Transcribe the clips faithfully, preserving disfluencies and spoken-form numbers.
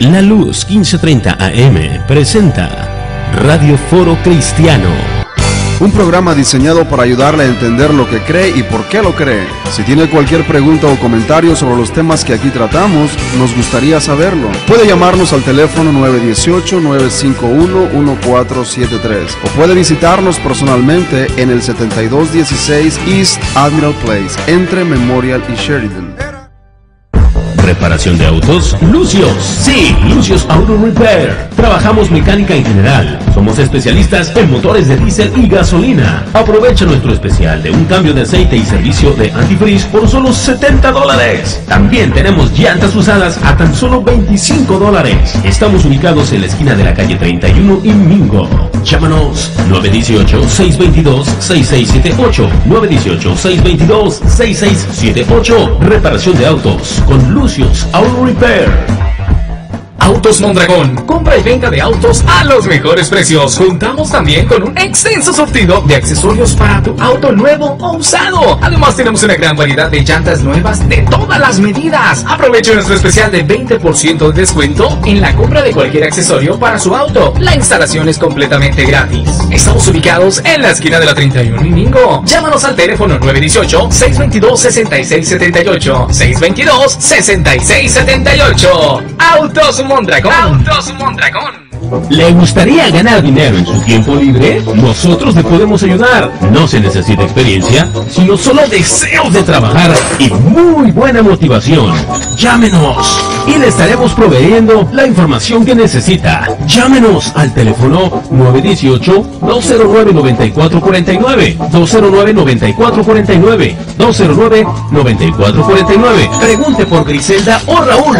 La Luz quince treinta A M presenta Radio Foro Cristiano. Un programa diseñado para ayudarle a entender lo que cree y por qué lo cree. Si tiene cualquier pregunta o comentario sobre los temas que aquí tratamos, nos gustaría saberlo. Puede llamarnos al teléfono nueve uno ocho, nueve cinco uno, uno cuatro siete tres o puede visitarnos personalmente en el setenta y dos dieciséis East Admiral Place, entre Memorial y Sheridan. ¿Reparación de autos? Lucios. Sí, Lucios Auto Repair. Trabajamos mecánica en general. Somos especialistas en motores de diésel y gasolina. Aprovecha nuestro especial de un cambio de aceite y servicio de antifreeze por solo setenta dólares. También tenemos llantas usadas a tan solo veinticinco dólares. Estamos ubicados en la esquina de la calle treinta y uno y Mingo. Llámanos nueve uno ocho, seis dos dos, seis seis siete ocho. nueve uno ocho, seis dos dos, seis seis siete ocho. Reparación de autos con Lucios Auto Repair. Autos Mondragón, compra y venta de autos a los mejores precios. Juntamos también con un extenso surtido de accesorios para tu auto nuevo o usado. Además tenemos una gran variedad de llantas nuevas de todas las medidas. Aproveche nuestro especial de veinte por ciento de descuento en la compra de cualquier accesorio para su auto. La instalación es completamente gratis. Estamos ubicados en la esquina de la treinta y uno y Mingo. Llámanos al teléfono nueve uno ocho, seis dos dos, seis seis siete ocho. seis dos dos, seis seis siete ocho. Autos Mondragón. Autos Mondragón. ¿Le gustaría ganar dinero en su tiempo libre? Nosotros le podemos ayudar. No se necesita experiencia, sino solo deseos de trabajar y muy buena motivación. Llámenos y le estaremos proveyendo la información que necesita. Llámenos al teléfono nueve uno ocho, dos cero nueve, nueve cuatro cuatro nueve, dos cero nueve, nueve cuatro cuatro nueve, dos cero nueve, nueve cuatro cuatro nueve. Pregunte por Griselda o Raúl.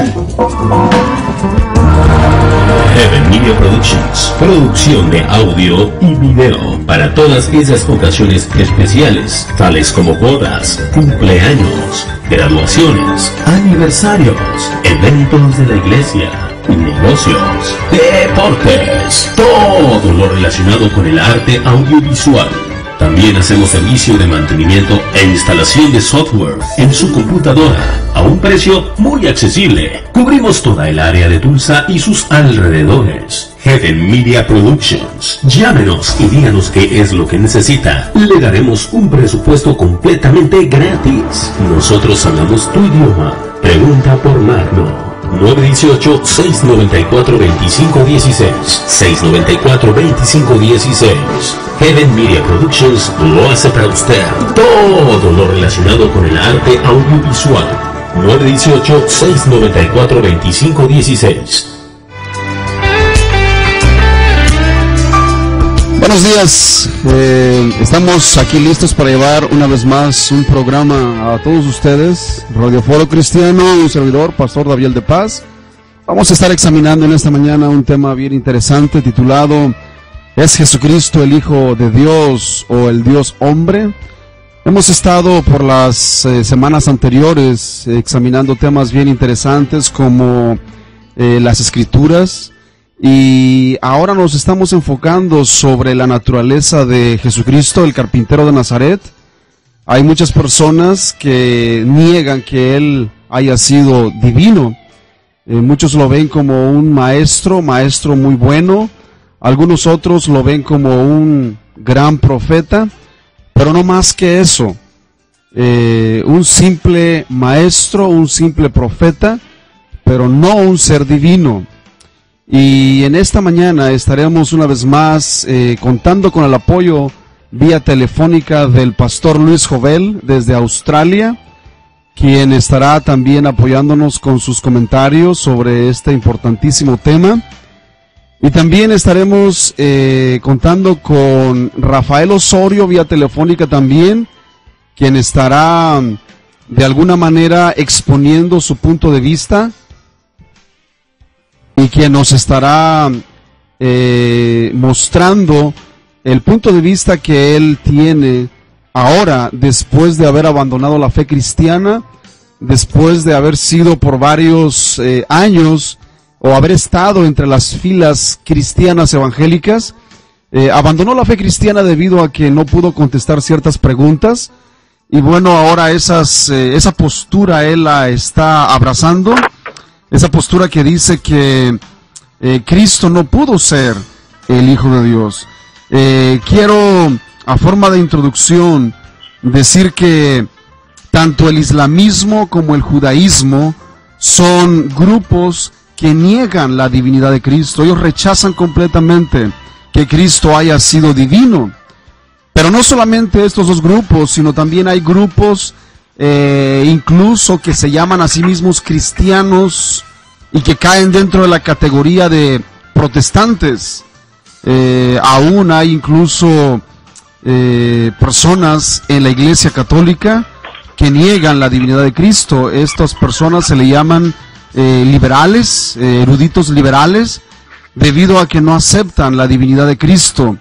Heaven Media Productions, producción de audio y video para todas esas ocasiones especiales, tales como bodas, cumpleaños, graduaciones, aniversarios, eventos de la iglesia, negocios, deportes, todo lo relacionado con el arte audiovisual. También hacemos servicio de mantenimiento e instalación de software en su computadora a un precio muy accesible. Cubrimos toda el área de Tulsa y sus alrededores. Heaven Media Productions. Llámenos y díganos qué es lo que necesita. Le daremos un presupuesto completamente gratis. Nosotros hablamos tu idioma. Pregunta por Magno. nueve uno ocho, seis nueve cuatro, dos cinco uno seis, seis nueve cuatro, dos cinco uno seis. Heaven Media Productions lo hace para usted. Todo lo relacionado con el arte audiovisual. nueve uno ocho, seis nueve cuatro, dos cinco uno seis. Buenos días, eh, estamos aquí listos para llevar una vez más un programa a todos ustedes. Radio Foro Cristiano, un servidor, Pastor David de Paz. Vamos a estar examinando en esta mañana un tema bien interesante titulado ¿Es Jesucristo el Hijo de Dios o el Dios hombre? Hemos estado por las eh, semanas anteriores eh, examinando temas bien interesantes como eh, las Escrituras. Y ahora nos estamos enfocando sobre la naturaleza de Jesucristo, el carpintero de Nazaret. Hay muchas personas que niegan que Él haya sido divino. Eh, muchos lo ven como un maestro, maestro muy bueno. Algunos otros lo ven como un gran profeta, pero no más que eso. Eh, un simple maestro, un simple profeta, pero no un ser divino. Y en esta mañana estaremos una vez más eh, contando con el apoyo vía telefónica del pastor Luis Jovel desde Australia, quien estará también apoyándonos con sus comentarios sobre este importantísimo tema. Y también estaremos eh, contando con Rafael Osorio vía telefónica también, quien estará de alguna manera exponiendo su punto de vista y quien nos estará eh, mostrando el punto de vista que él tiene ahora, después de haber abandonado la fe cristiana, después de haber sido por varios eh, años o haber estado entre las filas cristianas evangélicas. Eh, abandonó la fe cristiana debido a que no pudo contestar ciertas preguntas, y bueno, ahora esas, eh, esa postura él la está abrazando. esa postura que dice que eh, Cristo no pudo ser el Hijo de Dios. Eh, quiero, a forma de introducción, decir que tanto el islamismo como el judaísmo son grupos que niegan la divinidad de Cristo. Ellos rechazan completamente que Cristo haya sido divino. Pero no solamente estos dos grupos, sino también hay grupos eh, incluso que se llaman a sí mismos cristianos y que caen dentro de la categoría de protestantes. Eh, aún hay incluso eh, personas en la Iglesia Católica que niegan la divinidad de Cristo. Estas personas se le llaman eh, liberales, eh, eruditos liberales, debido a que no aceptan la divinidad de Cristo.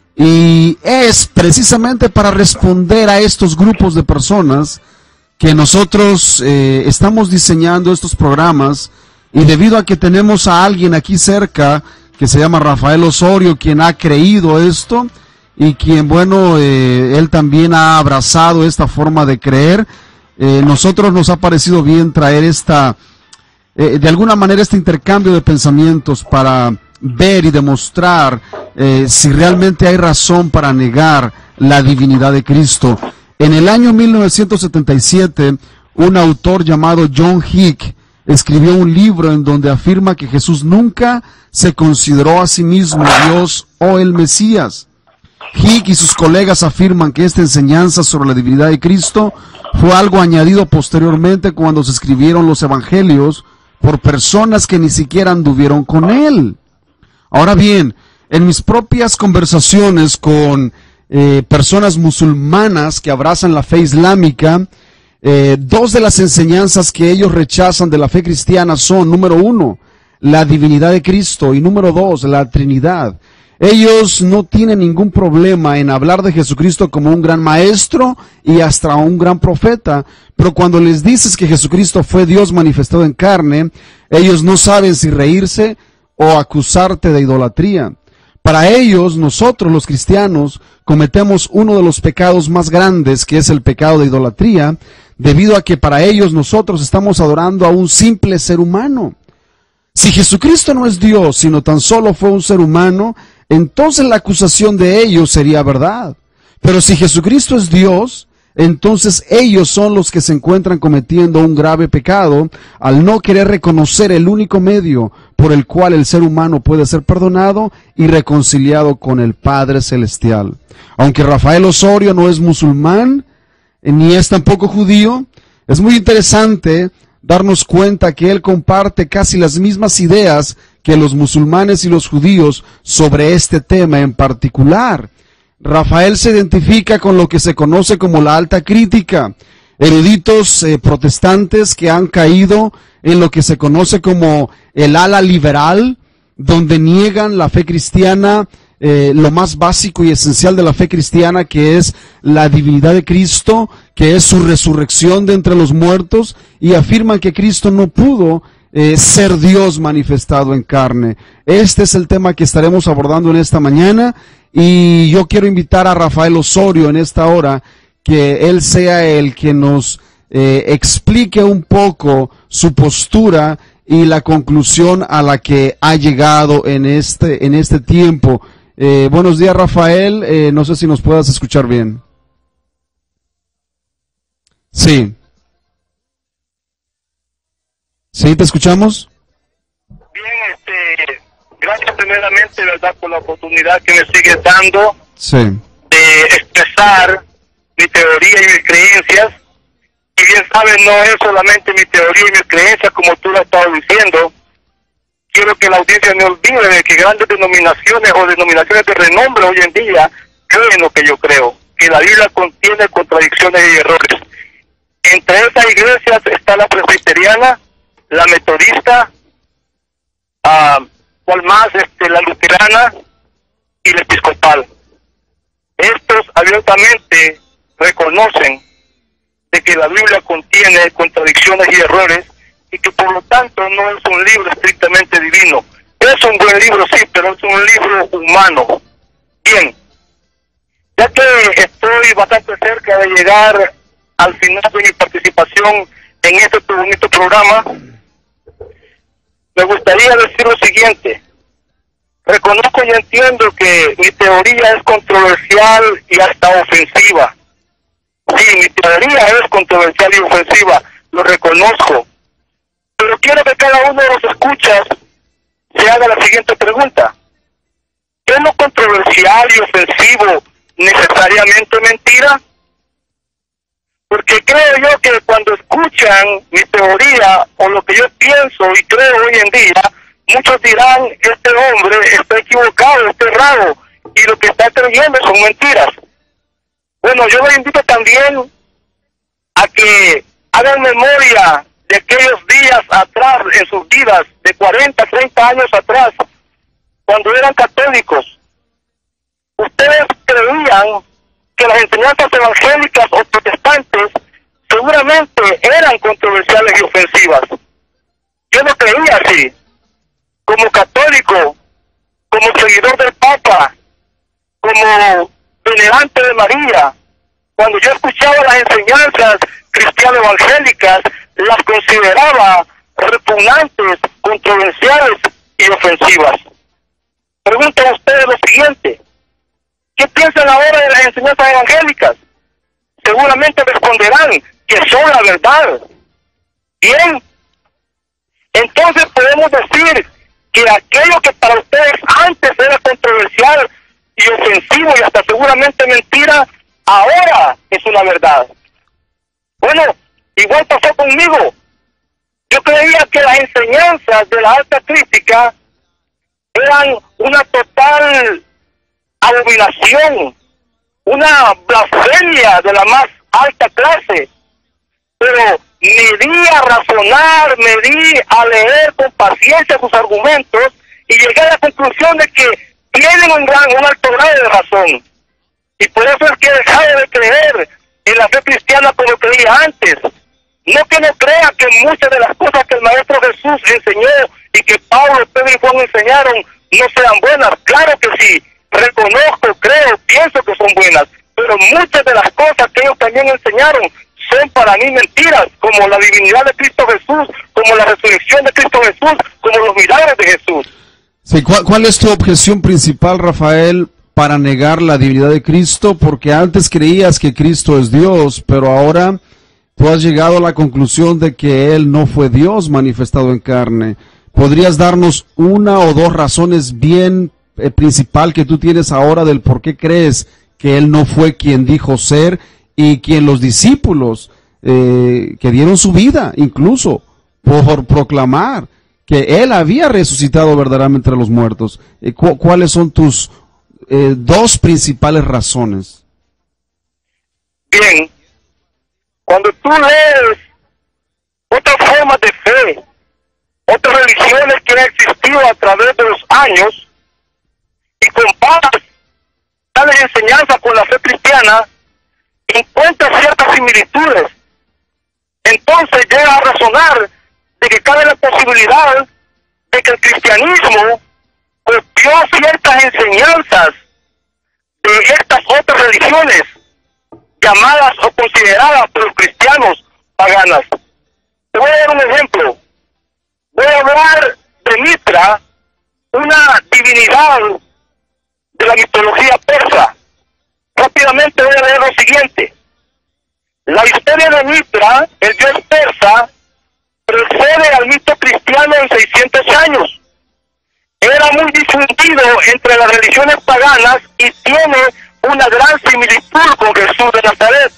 Y es precisamente para responder a estos grupos de personas que nosotros eh, estamos diseñando estos programas, y debido a que tenemos a alguien aquí cerca que se llama Rafael Osorio, quien ha creído esto, y quien, bueno, eh, él también ha abrazado esta forma de creer, eh, nosotros nos ha parecido bien traer esta, eh, de alguna manera, este intercambio de pensamientos para ver y demostrar eh, si realmente hay razón para negar la divinidad de Cristo. En el año mil novecientos setenta y siete, un autor llamado John Hick escribió un libro en donde afirma que Jesús nunca se consideró a sí mismo Dios o el Mesías. Hick y sus colegas afirman que esta enseñanza sobre la divinidad de Cristo fue algo añadido posteriormente cuando se escribieron los evangelios por personas que ni siquiera anduvieron con él. Ahora bien, en mis propias conversaciones con eh, personas musulmanas que abrazan la fe islámica, eh, dos de las enseñanzas que ellos rechazan de la fe cristiana son, número uno, la divinidad de Cristo, y número dos, la Trinidad. Ellos no tienen ningún problema en hablar de Jesucristo como un gran maestro y hasta un gran profeta, pero cuando les dices que Jesucristo fue Dios manifestado en carne, ellos no saben si reírse o acusarte de idolatría. Para ellos, nosotros los cristianos cometemos uno de los pecados más grandes, que es el pecado de idolatría, debido a que para ellos nosotros estamos adorando a un simple ser humano. Si Jesucristo no es Dios, sino tan solo fue un ser humano, entonces la acusación de ellos sería verdad. Pero si Jesucristo es Dios, entonces ellos son los que se encuentran cometiendo un grave pecado al no querer reconocer el único medio por el cual el ser humano puede ser perdonado y reconciliado con el Padre Celestial. Aunque Rafael Osorio no es musulmán, ni es tampoco judío, es muy interesante darnos cuenta que él comparte casi las mismas ideas que los musulmanes y los judíos sobre este tema en particular. Rafael se identifica con lo que se conoce como la alta crítica, eruditos eh, protestantes que han caído en lo que se conoce como el ala liberal, donde niegan la fe cristiana, eh, lo más básico y esencial de la fe cristiana, que es la divinidad de Cristo, que es su resurrección de entre los muertos, y afirman que Cristo no pudo eh, ser Dios manifestado en carne. Este es el tema que estaremos abordando en esta mañana, y yo quiero invitar a Rafael Osorio en esta hora, que él sea el que nos eh, explique un poco su postura y la conclusión a la que ha llegado en este, en este tiempo. Eh, buenos días, Rafael, eh, no sé si nos puedas escuchar bien. Sí. ¿Sí, te escuchamos? Bien, este, gracias primeramente, ¿verdad?, por la oportunidad que me sigues dando sí. de expresar mi teoría y mis creencias. Y bien sabes, no es solamente mi teoría y mis creencias, como tú lo has estado diciendo. Quiero que la audiencia no olvide de que grandes denominaciones o denominaciones de renombre hoy en día creen lo que yo creo, que la Biblia contiene contradicciones y errores. Entre esas iglesias está la presbiteriana, la metodista, uh, cual más, este, la luterana y la episcopal. Estos abiertamente reconocen de que la Biblia contiene contradicciones y errores, y que por lo tanto no es un libro estrictamente divino. Es un buen libro, sí, pero es un libro humano. Bien, ya que estoy bastante cerca de llegar al final de mi participación en este bonito programa, me gustaría decir lo siguiente. Reconozco y entiendo que mi teoría es controversial y hasta ofensiva. Sí, mi teoría es controversial y ofensiva, lo reconozco. Pero quiero que cada uno de los escuchas se haga la siguiente pregunta. ¿Es lo controversial y ofensivo necesariamente mentira? Porque creo yo que cuando escuchan mi teoría o lo que yo pienso y creo hoy en día, muchos dirán, este hombre está equivocado, está errado, y lo que está creyendo son mentiras. Bueno, yo los invito también a que hagan memoria de aquellos días atrás en sus vidas, de cuarenta, treinta años atrás, cuando eran católicos. Ustedes creían que las enseñanzas evangélicas o protestantes seguramente eran controversiales y ofensivas. Yo no creía así. Como católico, como seguidor del Papa, como venerante de María, cuando yo escuchaba las enseñanzas cristiano-evangélicas, las consideraba repugnantes, controversiales y ofensivas. Preguntan ustedes lo siguiente: ¿qué piensan ahora de las enseñanzas evangélicas? Seguramente responderán que son la verdad. Bien, entonces podemos decir que aquello que para ustedes antes era controversial y ofensivo y hasta seguramente mentira, ahora es una verdad. Bueno, igual pasó conmigo. Yo creía que las enseñanzas de la alta crítica eran una total abominación, una blasfemia de la más alta clase, pero me di a razonar, me di a leer con paciencia sus argumentos y llegué a la conclusión de que tienen un gran, un alto grado de razón, y por eso es que he dejado de creer en la fe cristiana como creía antes. No que no crea que muchas de las cosas que el Maestro Jesús enseñó y que Pablo, Pedro y Juan enseñaron no sean buenas, claro que sí. Reconozco, creo, pienso que son buenas, pero muchas de las cosas que ellos también enseñaron son para mí mentiras, como la divinidad de Cristo Jesús, como la resurrección de Cristo Jesús, como los milagros de Jesús. Sí, ¿cuál, cuál es tu objeción principal, Rafael, para negar la divinidad de Cristo? Porque antes creías que Cristo es Dios, pero ahora tú has llegado a la conclusión de que Él no fue Dios manifestado en carne. ¿Podrías darnos una o dos razones bien eh, principal que tú tienes ahora del por qué crees que Él no fue quien dijo ser y quien los discípulos eh, que dieron su vida incluso por proclamar que Él había resucitado verdaderamente entre los muertos? Eh, cu ¿Cuáles son tus eh, dos principales razones? Bien, cuando tú lees otras formas de fe, otras religiones que han existido a través de los años, y comparas tales enseñanzas con la fe cristiana, encuentras ciertas similitudes. Entonces llegas a razonar de que cabe la posibilidad de que el cristianismo copió ciertas enseñanzas de estas otras religiones llamadas o consideradas por los cristianos paganas. Te voy a dar un ejemplo. Voy a hablar de Mitra, una divinidad de la mitología persa. Rápidamente voy a leer lo siguiente. La historia de Mitra, el dios persa, precede al mito cristiano en seiscientos años. Era muy difundido entre las religiones paganas y tiene una gran similitud con Jesús de Nazaret.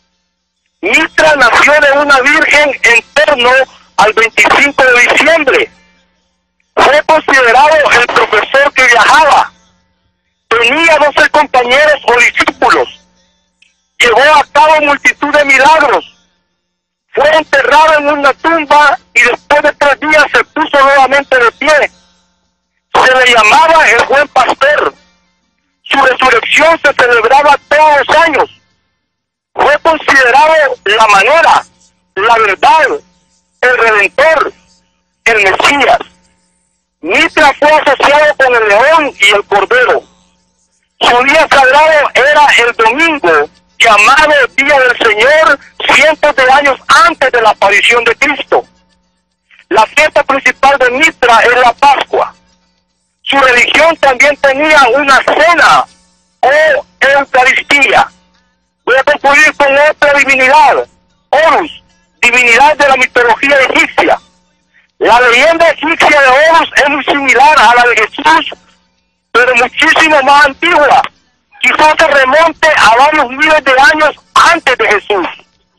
Mitra nació de una virgen en torno al veinticinco de diciembre. Fue considerado el profesor que viajaba. Tenía doce compañeros o discípulos. Llevó a cabo multitud de milagros. Fue enterrado en una tumba y después de tres días se puso nuevamente de pie. Se le llamaba el buen pastor. Su resurrección se celebraba todos los años. Fue considerado la manera, la verdad, el Redentor, el Mesías. Mitra fue asociado con el león y el cordero. Su día sagrado era el domingo, llamado Día del Señor, cientos de años antes de la aparición de Cristo. La fiesta principal de Mitra es la Pascua. Su religión también tenía una cena o Eucaristía. Voy a concluir con otra divinidad, Horus, divinidad de la mitología egipcia. La leyenda egipcia de Horus es muy similar a la de Jesús, pero muchísimo más antigua. Quizás se remonte a varios miles de años antes de Jesús.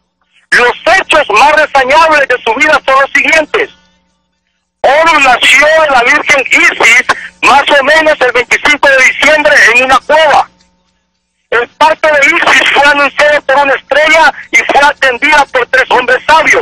Los hechos más reseñables de su vida son los siguientes. Horus nació de la Virgen Isis más o menos el veinticinco de diciembre en una cueva. El parto de Isis fue anunciado por una estrella y fue atendida por tres hombres sabios.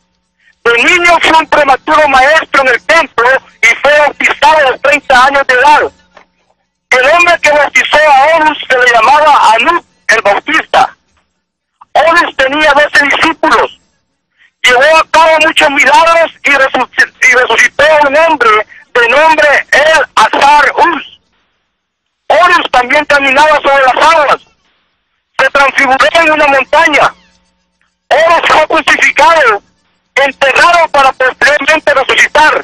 De niño fue un prematuro maestro en el templo y fue bautizado a los treinta años de edad. El hombre que bautizó a Horus se le llamaba Anub, el Bautista. Horus tenía doce discípulos. Llevó a cabo muchos milagros y, resuc- y resucitó a un hombre de nombre El Azar Uz. Horus también caminaba sobre las aguas. Se transfiguró en una montaña. Horus fue crucificado, enterrado para posteriormente resucitar.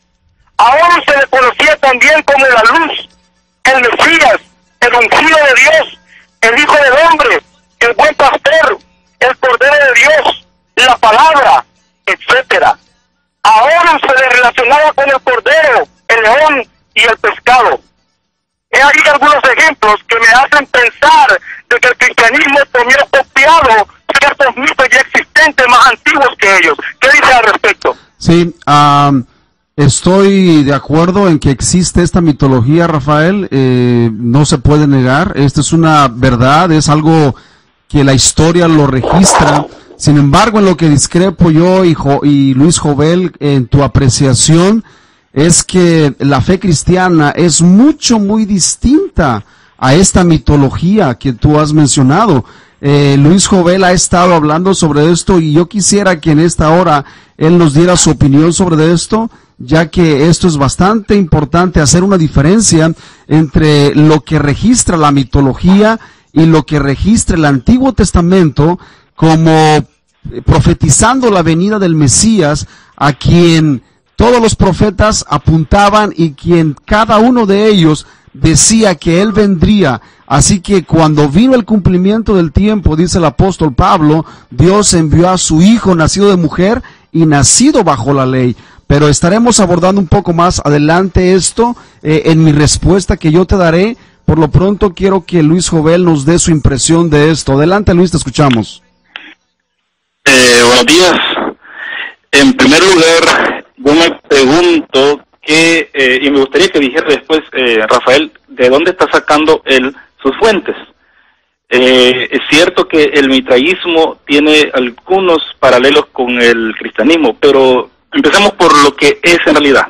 A Horus se le conocía también como la luz, el Mesías, el ungido de Dios, el Hijo del Hombre, el buen pastor, el Cordero de Dios, la palabra, etcétera. A Horus se le relacionaba con el cordero, el león y el pescado. He ahí algunos ejemplos que me hacen pensar de que el cristianismo tomó copiado ciertos mitos ya existentes más antiguos que ellos. ¿Qué dice al respecto? Sí, um, estoy de acuerdo en que existe esta mitología, Rafael, eh, no se puede negar, esta es una verdad, es algo que la historia lo registra. Sin embargo, en lo que discrepo yo y, jo y Luis Jovel en tu apreciación, es que la fe cristiana es mucho, muy distinta a esta mitología que tú has mencionado. Eh, Luis Jovel ha estado hablando sobre esto y yo quisiera que en esta hora él nos diera su opinión sobre esto, ya que esto es bastante importante, hacer una diferencia entre lo que registra la mitología y lo que registra el Antiguo Testamento como profetizando la venida del Mesías, a quien todos los profetas apuntaban y quien cada uno de ellos decía que él vendría. Así que cuando vino el cumplimiento del tiempo, dice el apóstol Pablo, Dios envió a su Hijo nacido de mujer y nacido bajo la ley. Pero estaremos abordando un poco más adelante esto eh, en mi respuesta que yo te daré. Por lo pronto quiero que Luis Jovel nos dé su impresión de esto. Adelante, Luis, te escuchamos. Eh, buenos días. En primer lugar, yo me pregunto que, eh, y me gustaría que dijera después, eh, Rafael, ¿de dónde está sacando él sus fuentes? Eh, es cierto que el mitraísmo tiene algunos paralelos con el cristianismo, pero empecemos por lo que es en realidad.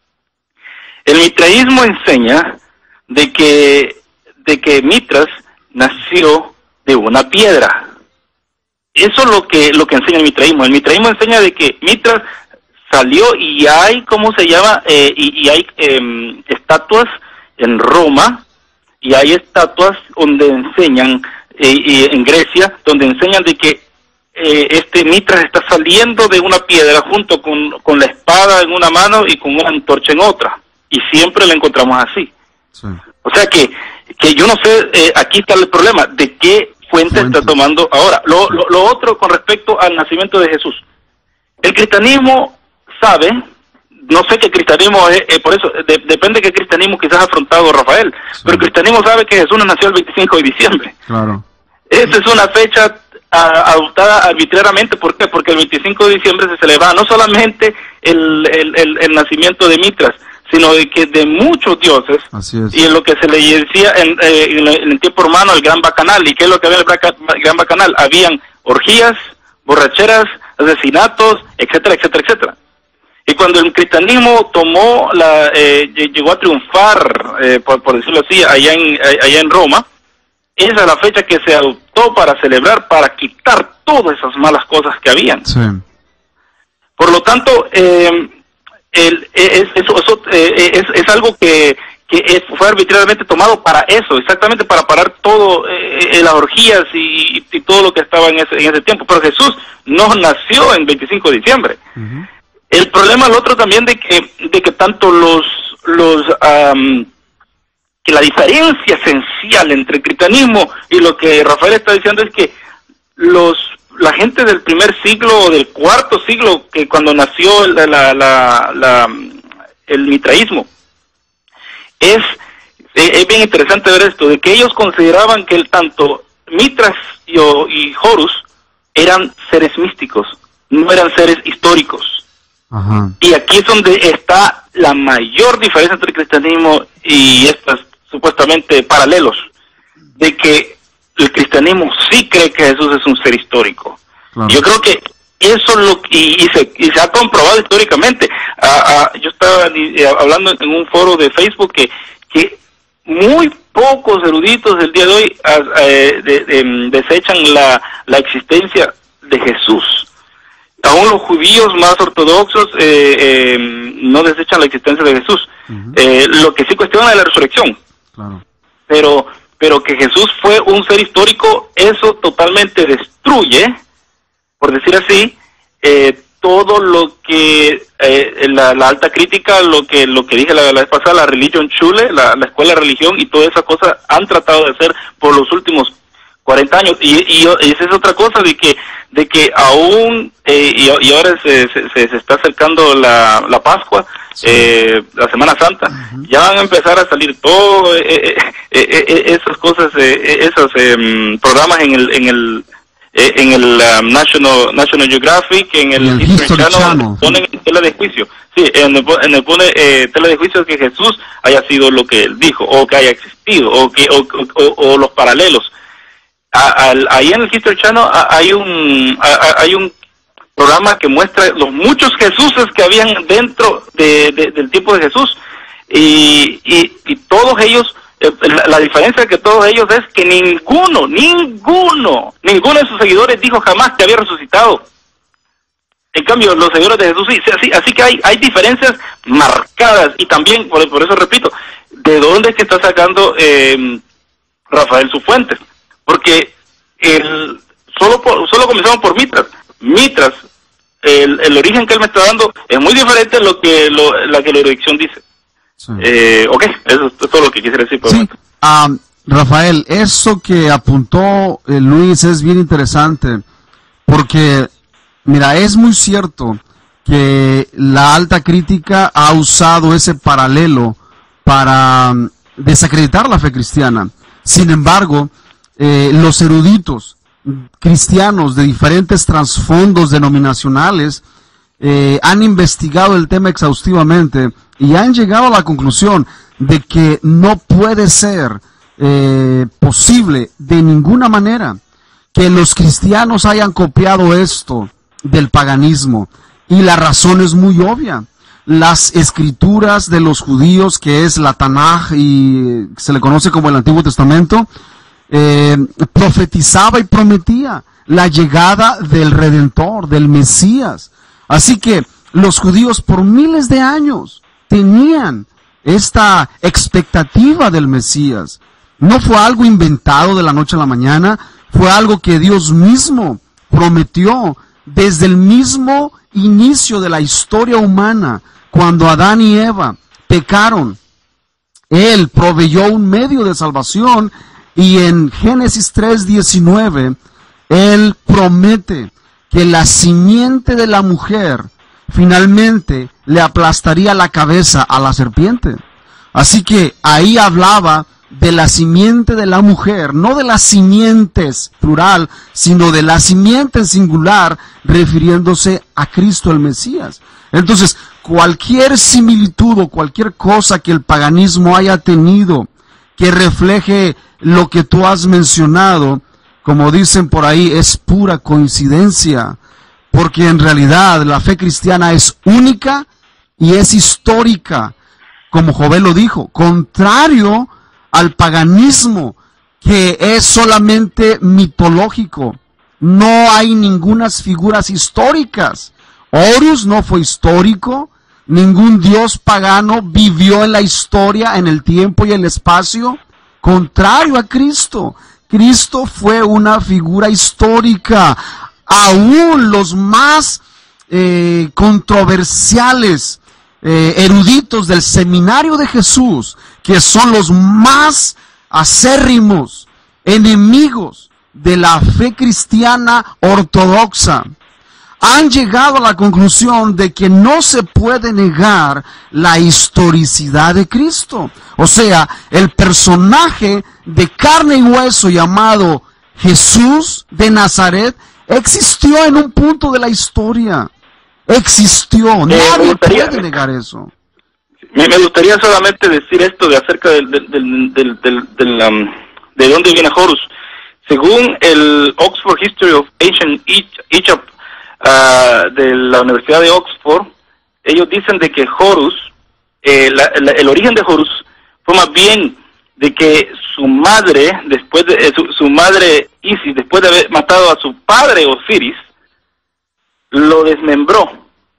El mitraísmo enseña de que, de que Mitras nació de una piedra. Eso es lo que, lo que enseña el mitraísmo. El mitraísmo enseña de que Mitras salió y hay, ¿cómo se llama? Eh, y, y hay eh, estatuas en Roma, y hay estatuas donde enseñan, eh, y en Grecia, donde enseñan de que eh, este Mitras está saliendo de una piedra junto con, con la espada en una mano y con una antorcha en otra. Y siempre la encontramos así. Sí. O sea que, que yo no sé, eh, aquí está el problema, de qué fuente, fuente. está tomando ahora. Lo, lo, lo otro con respecto al nacimiento de Jesús. El cristianismo sabe, no sé qué cristianismo es, eh, por eso, de, depende de qué cristianismo quizás ha afrontado Rafael, sí. Pero el cristianismo sabe que Jesús nació el veinticinco de diciembre. Claro. Esa es una fecha a, adoptada arbitrariamente. ¿Por qué? Porque el veinticinco de diciembre se celebra no solamente el, el, el, el nacimiento de Mitras, sino de que de muchos dioses. Así es. Y en lo que se le decía en, eh, en, en el tiempo romano el gran bacanal. ¿Y qué es lo que había en el gran bacanal? Habían orgías, borracheras, asesinatos, etcétera, etcétera, etcétera. Y cuando el cristianismo tomó la, eh, llegó a triunfar, eh, por, por decirlo así, allá en, allá en Roma, esa es la fecha que se adoptó para celebrar, para quitar todas esas malas cosas que habían. Sí. Por lo tanto, eh, el, es, eso, eso, eh, es, es algo que, que es, fue arbitrariamente tomado para eso, exactamente para parar todo, eh, las orgías y, y todo lo que estaba en ese, en ese tiempo. Pero Jesús no nació en veinticinco de diciembre. Uh-huh. El problema, el otro también, de que de que tanto los los um, que la diferencia esencial entre el cristianismo y lo que Rafael está diciendo es que los la gente del primer siglo o del cuarto siglo, que cuando nació la, la, la, la, el mitraísmo, es, es bien interesante ver esto, de que ellos consideraban que el, tanto Mitras y, y Horus eran seres místicos, no eran seres históricos. Ajá. Y aquí es donde está la mayor diferencia entre el cristianismo y estos supuestamente paralelos, de que el cristianismo sí cree que Jesús es un ser histórico. Claro. Yo creo que eso es lo que, y, y, se, y se ha comprobado históricamente. Ah, ah, yo estaba eh, hablando en un foro de Facebook que, que muy pocos eruditos del día de hoy ah, eh, de, de, desechan la, la existencia de Jesús. Aún los judíos más ortodoxos eh, eh, no desechan la existencia de Jesús. Uh-huh. Eh, lo que sí cuestiona es la resurrección. Claro. Pero, pero que Jesús fue un ser histórico, eso totalmente destruye, por decir así, eh, todo lo que eh, la, la alta crítica, lo que lo que dije la, la vez pasada, la religion Schule, la, la escuela de religión y toda esa cosa han tratado de hacer por los últimos cuarenta años, y, y, y esa es otra cosa, de que de que aún eh, y, y ahora se, se, se está acercando la, la Pascua, sí. eh, la Semana Santa, uh-huh. ya van a empezar a salir todo eh, eh, eh, eh, esas cosas, eh, esos eh, programas en el en el eh, en el um, National National Geographic, en el, el History, History Channel, Channel, ponen en tela de juicio, sí, en el, en el pone eh, tela de juicio que Jesús haya sido lo que él dijo, o que haya existido, o que o, o, o los paralelos. A, a, ahí en el History Channel hay un a, hay un programa que muestra los muchos Jesuses que habían dentro de, de, del tiempo de Jesús, y, y, y todos ellos, eh, la, la diferencia que todos ellos es que ninguno, ninguno, ninguno de sus seguidores dijo jamás que había resucitado. En cambio, los seguidores de Jesús sí, así, así que hay hay diferencias marcadas, y también, por, por eso repito, ¿de dónde es que está sacando eh, Rafael sus fuentes? Porque el solo por, solo comenzamos por Mitras. Mitras, el, el origen que él me está dando es muy diferente a lo que lo, la que la erudición dice. Sí. Eh, ok, eso es todo lo que quisiera decir. Por sí. um, Rafael, eso que apuntó eh, Luis es bien interesante, porque, mira, es muy cierto que la alta crítica ha usado ese paralelo para um, desacreditar la fe cristiana. Sin embargo, Eh, los eruditos cristianos de diferentes trasfondos denominacionales eh, han investigado el tema exhaustivamente y han llegado a la conclusión de que no puede ser eh, posible de ninguna manera que los cristianos hayan copiado esto del paganismo, y la razón es muy obvia. Las escrituras de los judíos, que es la Tanaj y se le conoce como el Antiguo Testamento, Eh, profetizaba y prometía la llegada del Redentor, del Mesías. Así que los judíos por miles de años tenían esta expectativa del Mesías. No fue algo inventado de la noche a la mañana, fue algo que Dios mismo prometió desde el mismo inicio de la historia humana. Cuando Adán y Eva pecaron, Él proveyó un medio de salvación. Y en Génesis tres diecinueve, Él promete que la simiente de la mujer finalmente le aplastaría la cabeza a la serpiente. Así que ahí hablaba de la simiente de la mujer, no de las simientes plural, sino de la simiente en singular, refiriéndose a Cristo el Mesías. Entonces, cualquier similitud o cualquier cosa que el paganismo haya tenido que refleje lo que tú has mencionado, como dicen por ahí, es pura coincidencia, porque en realidad la fe cristiana es única y es histórica, como Jovel lo dijo, contrario al paganismo, que es solamente mitológico. No hay ningunas figuras históricas. Horus no fue histórico, ningún dios pagano vivió en la historia, en el tiempo y el espacio. Contrario a Cristo, Cristo fue una figura histórica. Aún los más eh, controversiales, eh, eruditos del seminario de Jesús, que son los más acérrimos enemigos de la fe cristiana ortodoxa, han llegado a la conclusión de que no se puede negar la historicidad de Cristo. O sea, el personaje de carne y hueso llamado Jesús de Nazaret existió en un punto de la historia. Existió. Nadie puede negar eso. Me, me gustaría solamente decir esto de acerca del, del, del, del, del, del um, de dónde viene Horus. Según el Oxford History of Ancient Egypt, Uh, de la Universidad de Oxford, ellos dicen de que Horus, eh, la, la, el origen de Horus fue más bien de que su madre, después de eh, su, su madre Isis, después de haber matado a su padre Osiris, lo desmembró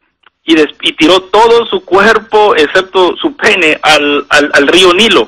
y, des, y tiró todo su cuerpo, excepto su pene, al, al, al río Nilo.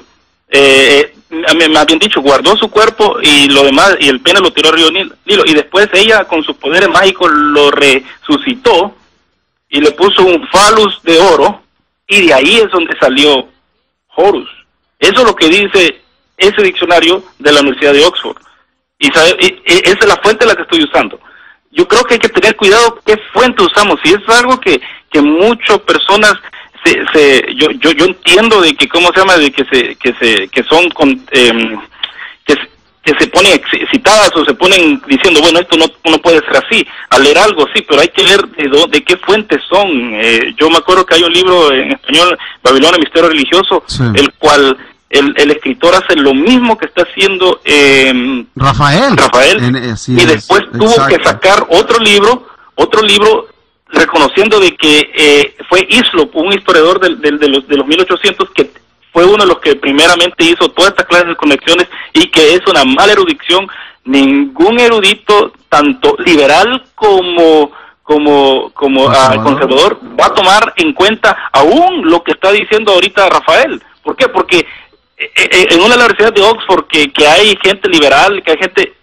Eh, me, me habían dicho, guardó su cuerpo y lo demás, y el pene lo tiró al río Nilo, y después ella con sus poderes mágicos lo resucitó y le puso un falus de oro, y de ahí es donde salió Horus. Eso es lo que dice ese diccionario de la Universidad de Oxford, y, sabe, y, y esa es la fuente la que estoy usando. Yo creo que hay que tener cuidado qué fuente usamos, y es algo que, que muchas personas Se, se, yo, yo yo entiendo de que cómo se llama de que se que se que son con, eh, que que se ponen excitadas o se ponen diciendo, bueno, esto no, no puede ser así, al leer algo sí, pero hay que ver de, do, de qué fuentes son. Eh, yo me acuerdo que hay un libro en español, Babilonia, Misterio Religioso, sí, el cual el, el escritor hace lo mismo que está haciendo eh, Rafael, Rafael en, eh, sí y después es, tuvo exacto. que sacar otro libro, otro libro reconociendo de que eh, fue Hislop, un historiador del, del, de, los, de los mil ochocientos, que fue uno de los que primeramente hizo toda esta clase de conexiones, y que es una mala erudición. Ningún erudito, tanto liberal como como como uh, conservador, va a tomar en cuenta aún lo que está diciendo ahorita Rafael. ¿Por qué? Porque eh, en una universidad de Oxford que, que hay gente liberal, que hay gente...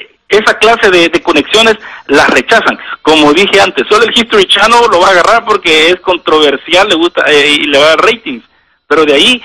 esa clase de, de conexiones las rechazan. Como dije antes, solo el History Channel lo va a agarrar porque es controversial, le gusta eh, y le va a dar ratings. Pero de ahí,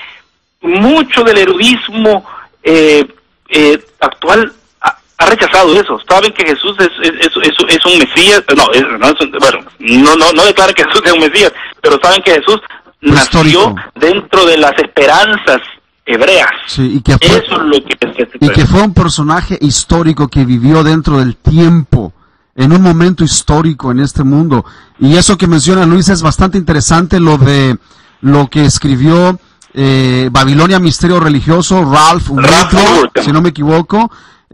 mucho del erudismo eh, eh, actual ha, ha rechazado eso. Saben que Jesús es, es, es, es, es un Mesías, no, es, no, es, bueno, no, no, no declara que Jesús es un Mesías, pero saben que Jesús nació histórico dentro de las esperanzas hebreas. Sí, y que fue, eso es lo que, que y que fue un personaje histórico que vivió dentro del tiempo, en un momento histórico en este mundo. Y eso que menciona Luis es bastante interesante, lo de lo que escribió eh, Babilonia, Misterio Religioso, Ralph Woodrow, si no me equivoco.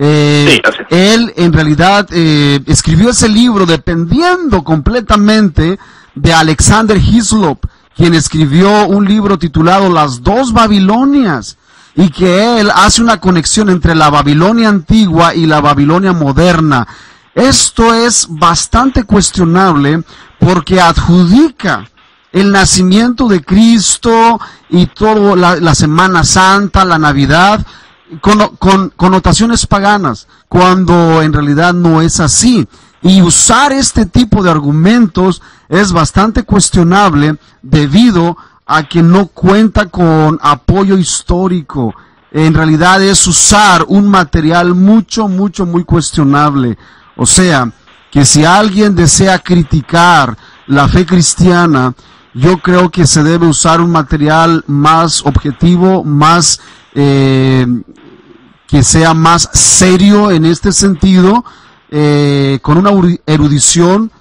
Eh, sí, él en realidad eh, escribió ese libro dependiendo completamente de Alexander Hislop, quien escribió un libro titulado Las dos Babilonias, y que él hace una conexión entre la Babilonia antigua y la Babilonia moderna. Esto es bastante cuestionable porque adjudica el nacimiento de Cristo y toda la, la Semana Santa, la Navidad, con, con connotaciones paganas, cuando en realidad no es así. Y usar este tipo de argumentos es bastante cuestionable debido a que no cuenta con apoyo histórico. En realidad es usar un material mucho, mucho, muy cuestionable. O sea, que si alguien desea criticar la fe cristiana, yo creo que se debe usar un material más objetivo, más eh, que sea más serio en este sentido, eh, con una erudición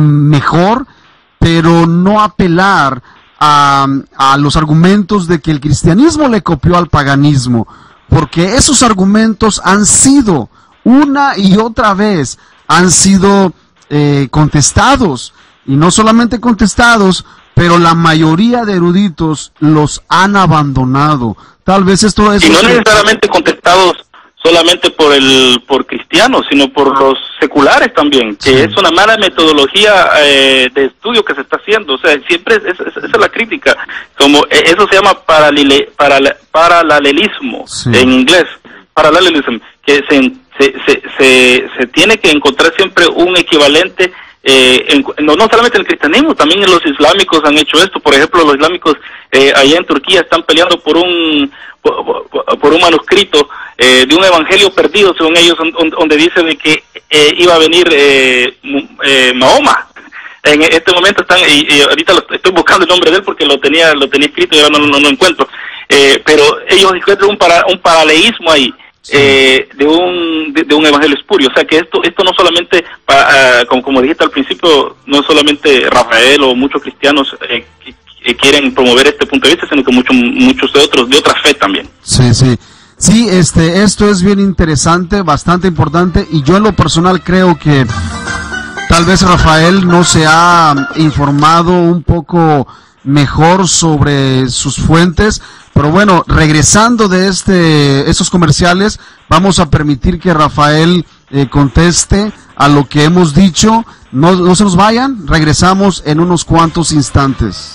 mejor, pero no apelar a, a los argumentos de que el cristianismo le copió al paganismo, porque esos argumentos han sido una y otra vez han sido eh, contestados, y no solamente contestados, pero la mayoría de eruditos los han abandonado. Tal vez esto es... Y no necesariamente contestados solamente por el por cristianos, sino por los seculares también, que sí, es una mala metodología eh, de estudio que se está haciendo. O sea, siempre es, es, esa es la crítica. Como eso se llama paralele, paral, paralelismo, sí, en inglés, paralelism, que se, se, se, se, se tiene que encontrar siempre un equivalente eh, en, no, no solamente en el cristianismo, también en los islámicos han hecho esto. Por ejemplo, los islámicos eh, allá en Turquía están peleando por un por, por un manuscrito eh, de un evangelio perdido, según ellos, on, donde dice de que eh, iba a venir eh, eh, Mahoma. En este momento están, y, y ahorita lo, estoy buscando el nombre de él porque lo tenía lo tenía escrito y ahora no, no, no lo encuentro, eh, pero ellos encuentran un, para, un paralelismo ahí. Sí. Eh, de un de, de un evangelio espurio, o sea que esto esto no solamente para, uh, como, como dijiste al principio, no solamente Rafael o muchos cristianos eh, que, que quieren promover este punto de vista, sino que muchos muchos de otros de otra fe también. Sí, sí. Sí, este, esto es bien interesante, bastante importante, y yo en lo personal creo que tal vez Rafael no se ha informado un poco mejor sobre sus fuentes, pero bueno, regresando de este estos comerciales, vamos a permitir que Rafael eh, conteste a lo que hemos dicho. No, no se nos vayan, regresamos en unos cuantos instantes.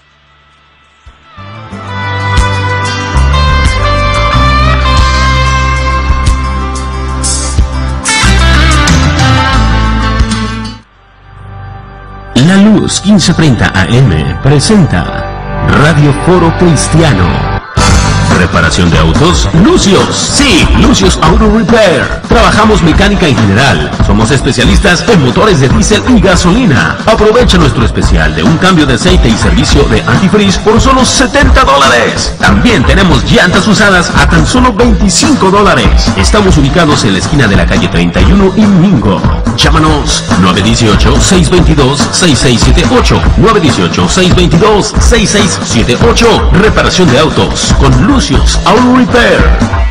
La Luz quince treinta A M presenta Radio Foro Cristiano. Reparación de autos, Lucios. Sí, Lucios Auto Repair. Trabajamos mecánica en general. Somos especialistas en motores de diésel y gasolina. Aprovecha nuestro especial de un cambio de aceite y servicio de antifreeze por solo setenta dólares. También tenemos llantas usadas a tan solo veinticinco dólares. Estamos ubicados en la esquina de la calle treinta y uno y Mingo. Llámanos nueve uno ocho, seis dos dos, seis seis siete ocho. nueve uno ocho, seis dos dos, seis seis siete ocho. Reparación de autos con Lucios Auto Repair.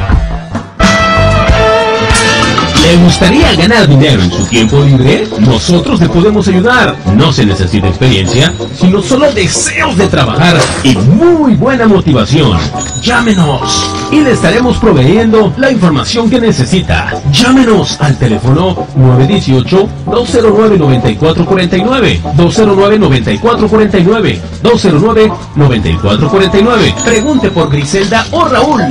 ¿Le gustaría ganar dinero en su tiempo libre? Nosotros le podemos ayudar. No se necesita experiencia, sino solo deseos de trabajar y muy buena motivación. Llámenos y le estaremos proveyendo la información que necesita. Llámenos al teléfono nueve uno ocho, dos cero nueve, nueve cuatro cuatro nueve, dos cero nueve, nueve cuatro cuatro nueve, dos cero nueve, nueve cuatro cuatro nueve. Pregunte por Griselda o Raúl.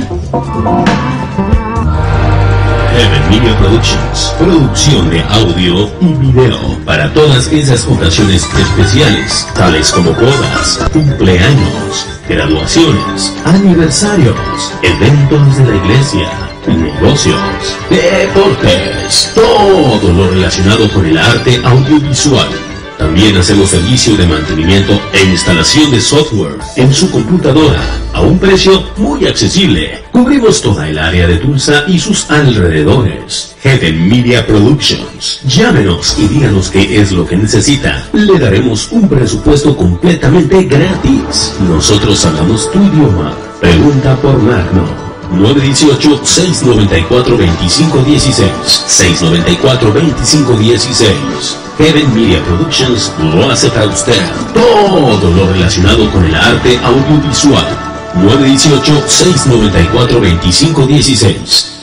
Heaven Media Productions, producción de audio y video para todas esas ocasiones especiales, tales como bodas, cumpleaños, graduaciones, aniversarios, eventos de la iglesia, negocios, deportes, todo lo relacionado con el arte audiovisual. También hacemos servicio de mantenimiento e instalación de software en su computadora a un precio muy accesible. Cubrimos toda el área de Tulsa y sus alrededores. Heaven Media Productions. Llámenos y díganos qué es lo que necesita. Le daremos un presupuesto completamente gratis. Nosotros hablamos tu idioma. Pregunta por Magno. nueve uno ocho, seis nueve cuatro, dos cinco uno seis. seis nueve cuatro, dos cinco uno seis. Heaven Media Productions lo hace para usted. Todo lo relacionado con el arte audiovisual. nueve uno ocho, seis nueve cuatro, dos cinco uno seis.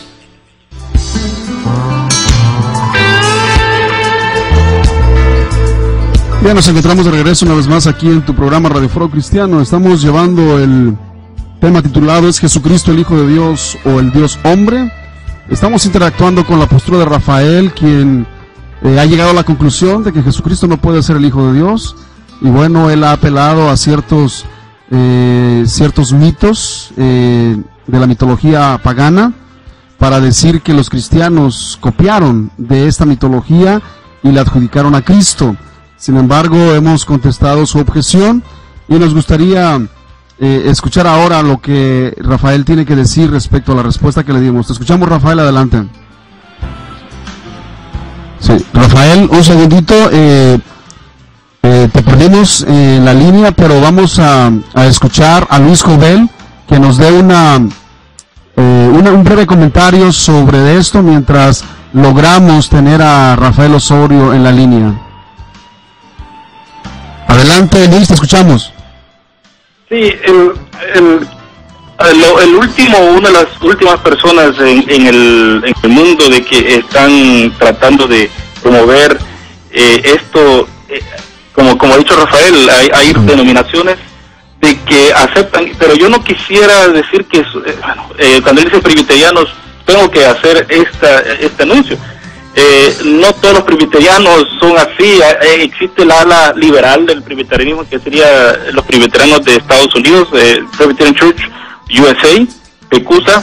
Bien, nos encontramos de regreso una vez más aquí en tu programa Radio Foro Cristiano. Estamos llevando el tema titulado ¿Es Jesucristo el Hijo de Dios o el Dios Hombre? Estamos interactuando con la postura de Rafael, quien Eh, ha llegado a la conclusión de que Jesucristo no puede ser el Hijo de Dios, y bueno, él ha apelado a ciertos eh, ciertos mitos eh, de la mitología pagana para decir que los cristianos copiaron de esta mitología y le adjudicaron a Cristo. Sin embargo, hemos contestado su objeción y nos gustaría eh, escuchar ahora lo que Rafael tiene que decir respecto a la respuesta que le dimos. Te escuchamos, Rafael, adelante. Sí, Rafael, un segundito, eh, eh, te perdimos en la línea, pero vamos a, a escuchar a Luis Jovel, que nos dé una, eh, una, un breve comentario sobre esto mientras logramos tener a Rafael Osorio en la línea. Adelante, Luis, te escuchamos. Sí, el, el, el, el último, una de las últimas personas en, en, el, en el mundo de que están tratando de promover eh, esto, eh, como como ha dicho Rafael, hay, hay denominaciones de que aceptan, pero yo no quisiera decir que, eh, bueno, eh, cuando él dice presbiterianos, tengo que hacer esta este anuncio. Eh, no todos los presbiterianos son así. Eh, existe la ala liberal del presbiterianismo, que sería los presbiterianos de Estados Unidos, eh, Presbyterian Church U S A, PECUSA,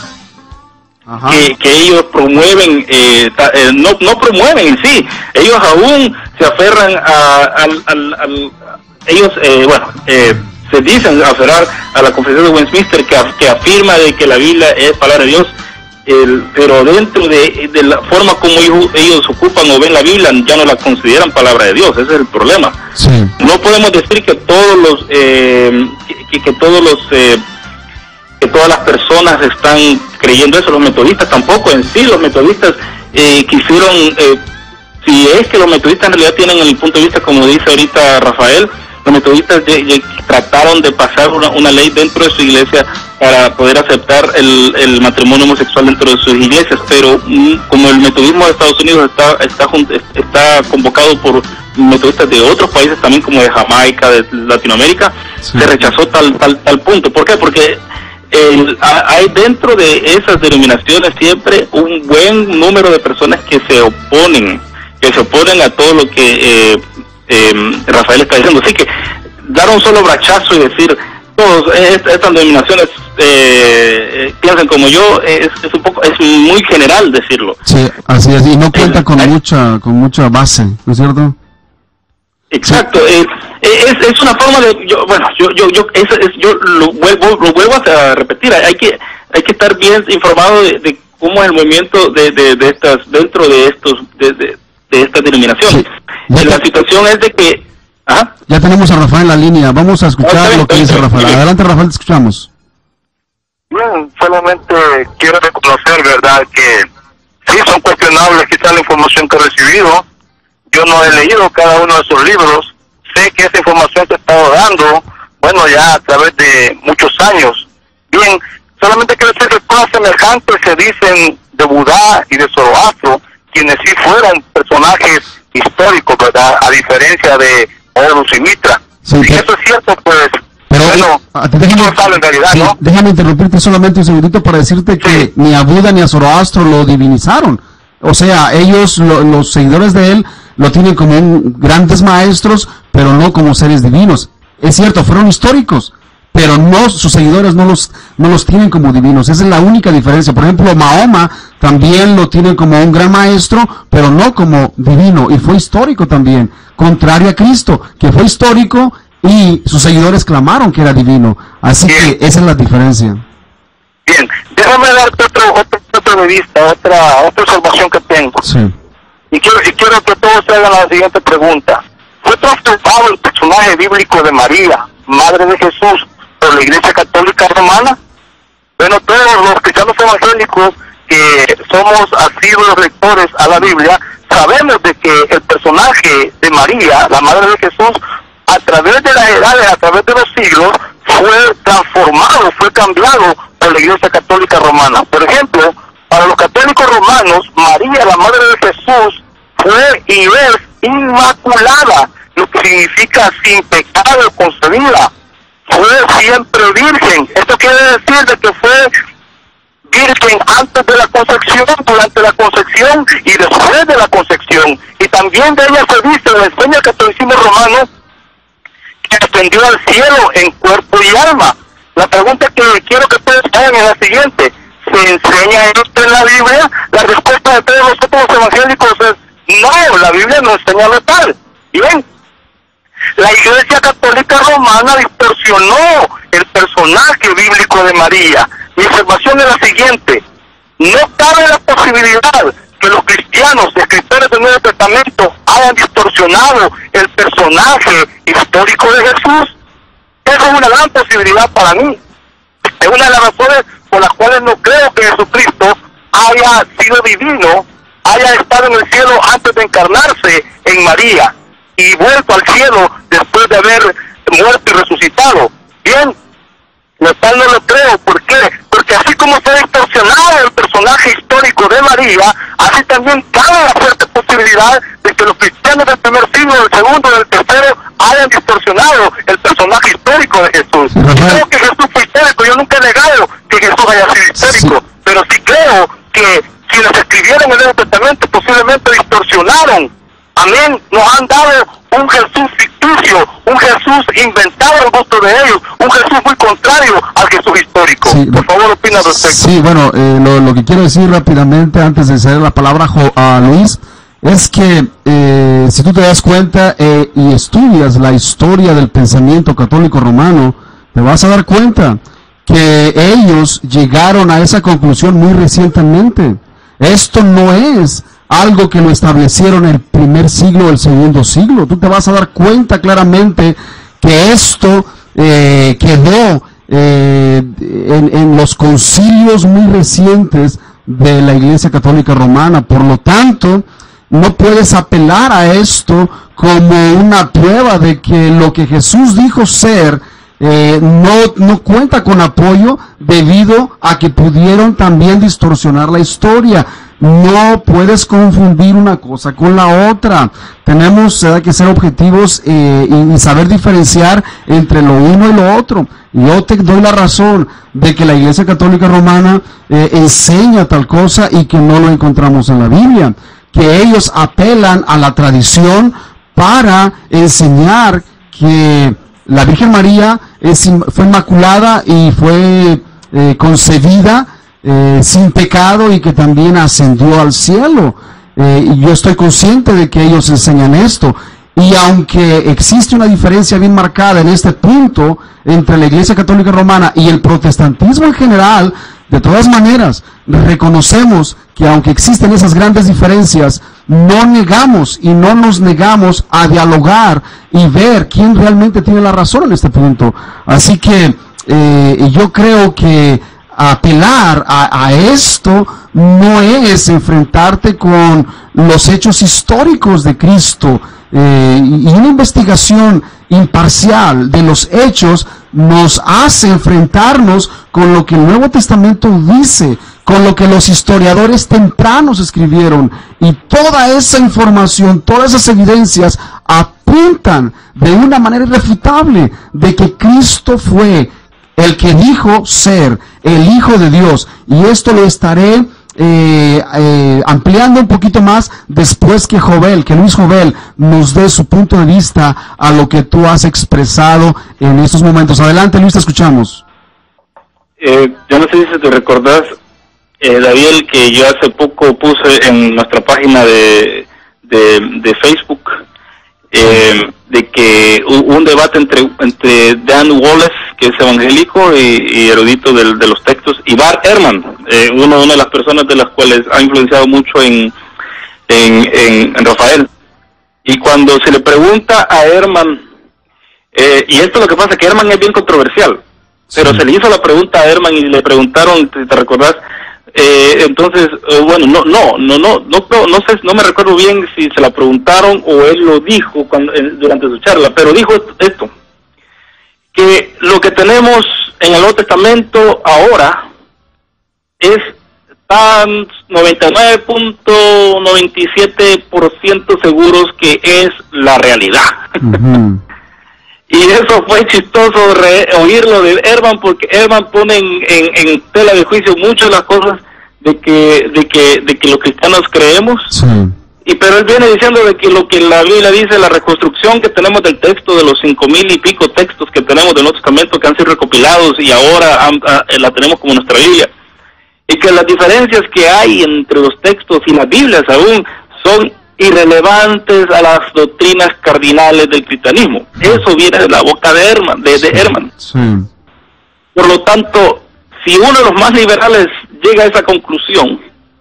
que, que ellos promueven, eh, ta, eh, no no promueven en sí, ellos aún se aferran a, al, al, al ellos, eh, bueno, eh, se dicen aferrar a la Confesión de Westminster, que, que afirma de que la Biblia es palabra de Dios. El, pero dentro de, de la forma como ellos, ellos ocupan o ven la Biblia, ya no la consideran palabra de Dios. Ese es el problema. Sí. No podemos decir que todos los eh, que, que todos los eh, que todas las personas están creyendo eso. Los metodistas tampoco. En sí, los metodistas eh, quisieron, eh, si es que los metodistas en realidad tienen el punto de vista, como dice ahorita Rafael, los metodistas de, de, trataron de pasar una, una ley dentro de su iglesia para poder aceptar el, el matrimonio homosexual dentro de sus iglesias, pero mm, como el metodismo de Estados Unidos está está está convocado por metodistas de otros países también, como de Jamaica, de Latinoamérica, sí, se rechazó tal tal tal punto. ¿Por qué? Porque el, hay dentro de esas denominaciones siempre un buen número de personas que se oponen, que se oponen a todo lo que eh, eh, Rafael está diciendo. Así que dar un solo brachazo y decir todos estas denominaciones eh, eh, piensan como yo es, es un poco, es muy general decirlo. Sí, así es, y no cuenta con eh, mucha con mucha base, ¿no es cierto? Exacto, eh, es, es una forma de, yo, bueno, yo yo yo es, es, yo lo vuelvo lo vuelvo a repetir, hay que hay que estar bien informado de, de cómo es el movimiento de, de, de estas dentro de estos de, de, de estas denominaciones. Sí. La situación es de que ¿ah? Ya tenemos a Rafael en la línea, vamos a escuchar okay, lo que okay, dice Rafael. Adelante, Rafael, te escuchamos. Bien, solamente quiero reconocer, ¿verdad?, que sí son cuestionables quizás la información que he recibido. Yo no he leído cada uno de esos libros, sé que esa información se ha estado dando, bueno, ya a través de muchos años. Bien, solamente quiero decir que cosas semejantes se dicen de Budá y de Zoroastro, quienes sí fueron personajes históricos, ¿verdad?, a diferencia de Horus y Mitra. Sí, si eso es cierto, pues, pero bueno, déjame, no sabe en realidad, sí, ¿no? Déjame interrumpirte solamente un segundito para decirte sí. que ni a Buda ni a Zoroastro lo divinizaron. O sea, ellos, lo, los seguidores de él, lo tienen como un, grandes maestros, pero no como seres divinos. Es cierto, fueron históricos, pero no, sus seguidores no los, no los tienen como divinos. Esa es la única diferencia. Por ejemplo, Mahoma también lo tienen como un gran maestro, pero no como divino, y fue histórico también, contrario a Cristo, que fue histórico y sus seguidores clamaron que era divino. Así Bien. que esa es la diferencia. Bien, déjame darte otro, otro punto de vista, otra, otra observación que tengo. Sí. Y quiero, y quiero que todos se hagan la siguiente pregunta. ¿Fue transformado el personaje bíblico de María, Madre de Jesús, por la Iglesia Católica Romana? Bueno, todos los cristianos evangélicos que somos asiduos lectores a la Biblia, sabemos de que el personaje de María, la Madre de Jesús, a través de las edades, a través de los siglos, fue transformado, fue cambiado por la Iglesia Católica Romana. Por ejemplo, para los católicos romanos, María, la Madre de Jesús, fue y es inmaculada, lo que significa sin pecado concebida. Fue siempre virgen. Esto quiere decir de que fue virgen antes de la concepción, durante la concepción y después de la concepción. Y también de ella se dice, lo enseña el catolicismo romano, que ascendió al cielo en cuerpo y alma. La pregunta que quiero que ustedes hagan es la siguiente: ¿se enseña esto en la Biblia? La respuesta de todos nosotros los evangélicos es no, la Biblia no enseña lo tal. Bien, la Iglesia Católica Romana distorsionó el personaje bíblico de María. Mi observación es la siguiente: no cabe la posibilidad que los cristianos, escritores del Nuevo Testamento, hayan distorsionado el personaje histórico de Jesús. Esa es una gran posibilidad para mí. Es una de las razones por las cuales no creo que Jesucristo haya sido divino, haya estado en el cielo antes de encarnarse en María y vuelto al cielo después de haber muerto y resucitado. Bien, lo tal no lo creo. ¿Por qué? Porque así como se ha distorsionado el personaje histórico de María, así también cabe la fuerte posibilidad de que los cristianos del primer siglo, del segundo, del tercero, hayan distorsionado el personaje histórico de Jesús. Sí, creo que Jesús fue histórico. Yo nunca he negado que Jesús haya sido histórico, sí, pero sí creo que si las escribieron en el Nuevo Testamento posiblemente distorsionaron. Amén. Nos han dado un Jesús ficticio, un Jesús inventado al gusto de ellos, un Jesús muy contrario al Jesús histórico. Sí, por favor, opina al respecto. Sí, bueno, eh, lo, lo que quiero decir rápidamente antes de ceder la palabra a Luis es que eh, si tú te das cuenta eh, y estudias la historia del pensamiento católico romano, te vas a dar cuenta que ellos llegaron a esa conclusión muy recientemente. Esto no es algo que lo establecieron en el primer siglo o el segundo siglo. Tú te vas a dar cuenta claramente que esto eh, quedó eh, en, en los concilios muy recientes de la Iglesia Católica Romana. Por lo tanto, no puedes apelar a esto como una prueba de que lo que Jesús dijo ser eh, no, no cuenta con apoyo, debido a que pudieron también distorsionar la historia. No puedes confundir una cosa con la otra. Tenemos eh, que ser objetivos eh, y, y saber diferenciar entre lo uno y lo otro. Yo te doy la razón de que la Iglesia Católica Romana eh, enseña tal cosa y que no lo encontramos en la Biblia. Que ellos apelan a la tradición para enseñar que la Virgen María es, fue inmaculada y fue eh, concebida Eh, sin pecado y que también ascendió al cielo. Eh, y yo estoy consciente de que ellos enseñan esto. Y aunque existe una diferencia bien marcada en este punto entre la Iglesia Católica Romana y el protestantismo en general, de todas maneras, reconocemos que aunque existen esas grandes diferencias, no negamos y no nos negamos a dialogar y ver quién realmente tiene la razón en este punto. Así que eh, yo creo que apelar a, a esto no es enfrentarte con los hechos históricos de Cristo, eh, y una investigación imparcial de los hechos nos hace enfrentarnos con lo que el Nuevo Testamento dice, con lo que los historiadores tempranos escribieron, y toda esa información, todas esas evidencias apuntan de una manera irrefutable de que Cristo fue el que dijo ser el Hijo de Dios. Y esto lo estaré eh, eh, ampliando un poquito más después que Jovel, que Luis Jovel nos dé su punto de vista a lo que tú has expresado en estos momentos. Adelante, Luis, te escuchamos. Eh, yo no sé si te recordás, eh, David, que yo hace poco puse en nuestra página de, de, de Facebook eh, de que hubo un debate entre, entre Dan Wallace, que es evangélico y, y erudito del, de los textos, y Bart Ehrman, eh, uno, una de las personas de las cuales ha influenciado mucho en, en, en, en Rafael. Y cuando se le pregunta a Ehrman, eh, y esto es lo que pasa, que Ehrman es bien controversial, sí, pero se le hizo la pregunta a Ehrman y le preguntaron, ¿te, te recordás? Eh, entonces, eh, bueno, no, no, no, no, no, no, no sé, no me recuerdo bien si se la preguntaron o él lo dijo cuando, en, durante su charla, pero dijo esto, esto, que lo que tenemos en el Nuevo Testamento ahora es tan noventa y nueve punto noventa y siete por ciento seguros que es la realidad. Uh-huh. Y eso fue chistoso re oírlo de Ehrman, porque Ehrman pone en, en, en tela de juicio muchas de las cosas de que de que de que los cristianos creemos. Sí. Y pero él viene diciendo de que lo que la Biblia dice, la reconstrucción que tenemos del texto, de los cinco mil y pico textos que tenemos del Nuevo Testamento que han sido recopilados y ahora han, a, la tenemos como nuestra Biblia, y que las diferencias que hay entre los textos y las Biblias aún son irrelevantes a las doctrinas cardinales del cristianismo. Eso viene de la boca de Ehrman, de, de Ehrman. Sí. Por lo tanto, si uno de los más liberales llega a esa conclusión,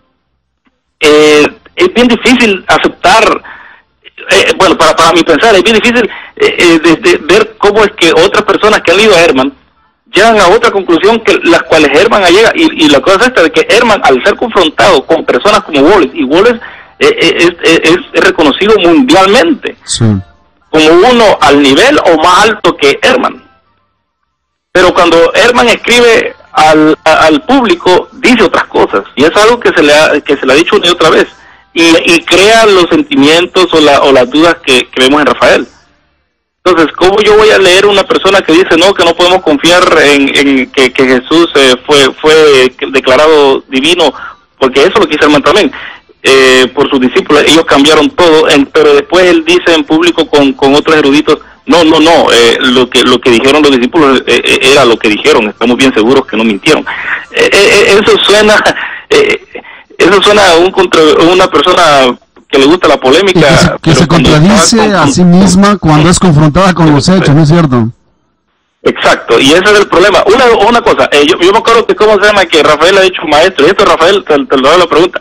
eh, es bien difícil aceptar, eh, bueno, para, para mi pensar, es bien difícil eh, eh, de, de ver cómo es que otras personas que han leído a Ehrman llegan a otra conclusión que las cuales Ehrman llega, y, y la cosa es esta, de que Ehrman, al ser confrontado con personas como Wallace, y Wallace eh, es, es, es, es reconocido mundialmente, sí, como uno al nivel o más alto que Ehrman, pero cuando Ehrman escribe al, al público, dice otras cosas, y es algo que se le ha, que se le ha dicho una y otra vez, y, y crea los sentimientos o, la, o las dudas que, que vemos en Rafael. Entonces, ¿cómo yo voy a leer una persona que dice no, que no podemos confiar en, en que, que Jesús eh, fue fue declarado divino porque eso lo quiso también, eh, por sus discípulos, ellos cambiaron todo, en, pero después él dice en público con, con otros eruditos, no, no, no, eh, lo que lo que dijeron los discípulos eh, eh, era lo que dijeron, estamos bien seguros que no mintieron. Eh, eh, eso suena, eh, eso suena a un contra, una persona que le gusta la polémica. Que se, que se contradice con, a sí misma cuando es confrontada con los hechos, ¿no es cierto? Exacto, y ese es el problema. Una una cosa, eh, yo, yo me acuerdo que, ¿cómo se llama? Que Rafael ha dicho maestro, y esto Rafael, te, te lo doy la pregunta.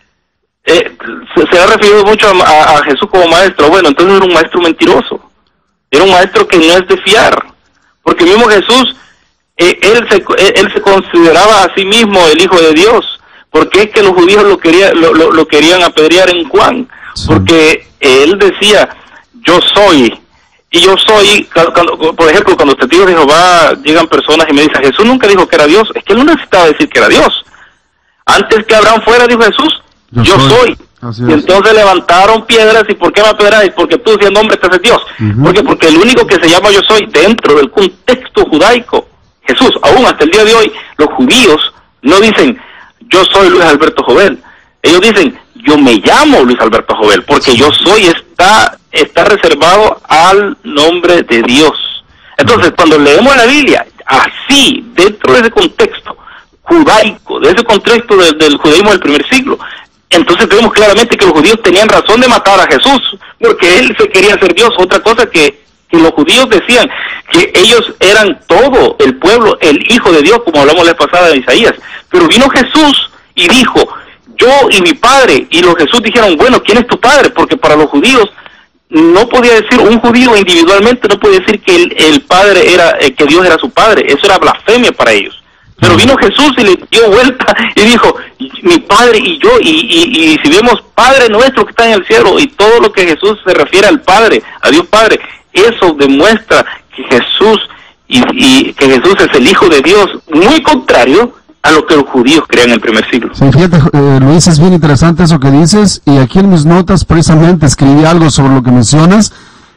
Eh, se, se ha referido mucho a, a, a Jesús como maestro. Bueno, entonces era un maestro mentiroso. Era un maestro que no es de fiar. Porque mismo Jesús, eh, él, se, él se consideraba a sí mismo el Hijo de Dios. Porque es que los judíos lo, quería, lo, lo, lo querían apedrear en Juan. Sí. Porque él decía, yo soy... Y yo soy, cuando, por ejemplo, cuando los testigos de Jehová llegan personas y me dicen, Jesús nunca dijo que era Dios, es que él no necesitaba decir que era Dios. Antes que Abraham fuera, dijo Jesús, yo, yo soy. soy. Y entonces levantaron piedras, ¿y por qué me apedráis? Porque tú siendo hombre te haces Dios. Uh-huh. Porque porque el único que se llama yo soy dentro del contexto judaico, Jesús, aún hasta el día de hoy, los judíos no dicen, yo soy Luis Alberto Jovel. Ellos dicen, yo me llamo Luis Alberto Jovel, porque yo soy está está reservado al nombre de Dios. Entonces, cuando leemos la Biblia, así, dentro de ese contexto judaico, de ese contexto de, del judaísmo del primer siglo, entonces vemos claramente que los judíos tenían razón de matar a Jesús, porque él se quería ser Dios. Otra cosa que, que los judíos decían, que ellos eran todo el pueblo, el Hijo de Dios, como hablamos la vez pasada de Isaías. Pero vino Jesús y dijo, yo y mi Padre, y los Jesús dijeron, bueno, ¿quién es tu Padre? Porque para los judíos, no podía decir, un judío individualmente no podía decir que el, el padre era, eh, que Dios era su padre, eso era blasfemia para ellos. Pero vino Jesús y le dio vuelta y dijo, mi padre y yo, y, y, y si vemos Padre nuestro que está en el cielo, y todo lo que Jesús se refiere al Padre, a Dios Padre, eso demuestra que Jesús, y, y que Jesús es el Hijo de Dios, muy contrario a lo que los judíos creían en el primer siglo. Sí, fíjate, eh, Luis, es bien interesante eso que dices, y aquí en mis notas precisamente escribí algo sobre lo que mencionas,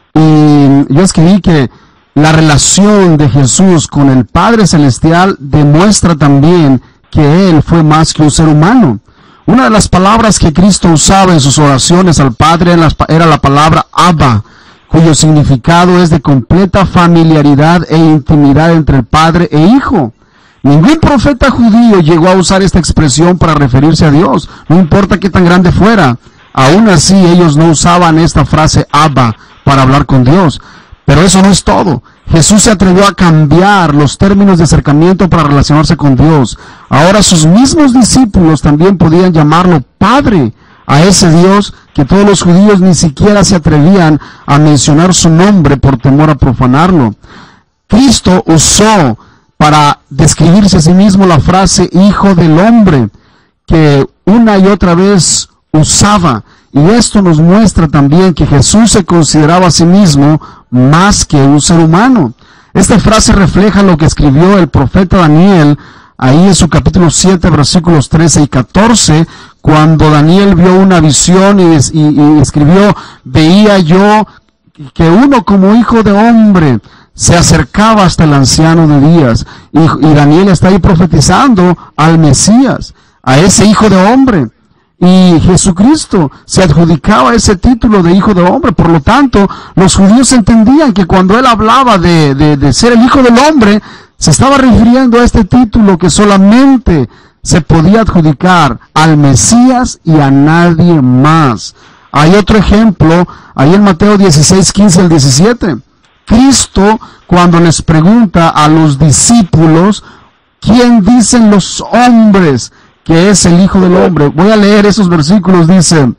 y yo escribí que la relación de Jesús con el Padre Celestial demuestra también que Él fue más que un ser humano. Una de las palabras que Cristo usaba en sus oraciones al Padre era la palabra Abba, cuyo significado es de completa familiaridad e intimidad entre el Padre e Hijo. Ningún profeta judío llegó a usar esta expresión para referirse a Dios, no importa qué tan grande fuera. Aún así, ellos no usaban esta frase Abba para hablar con Dios. Pero eso no es todo. Jesús se atrevió a cambiar los términos de acercamiento para relacionarse con Dios. Ahora sus mismos discípulos también podían llamarlo Padre, a ese Dios que todos los judíos ni siquiera se atrevían a mencionar su nombre por temor a profanarlo. Cristo usó para describirse a sí mismo la frase Hijo del Hombre, que una y otra vez usaba. Y esto nos muestra también que Jesús se consideraba a sí mismo más que un ser humano. Esta frase refleja lo que escribió el profeta Daniel, ahí en su capítulo siete, versículos trece y catorce, cuando Daniel vio una visión y, y, y escribió, veía yo que uno como hijo de hombre se acercaba hasta el anciano de días, y, y Daniel está ahí profetizando al Mesías, a ese hijo de hombre, y Jesucristo se adjudicaba ese título de hijo de hombre. Por lo tanto, los judíos entendían que cuando él hablaba de, de, de ser el hijo del hombre, se estaba refiriendo a este título que solamente se podía adjudicar al Mesías y a nadie más. Hay otro ejemplo, ahí en Mateo dieciséis, quince al diecisiete. Cristo, cuando les pregunta a los discípulos, ¿quién dicen los hombres que es el Hijo del Hombre? Voy a leer esos versículos, dice,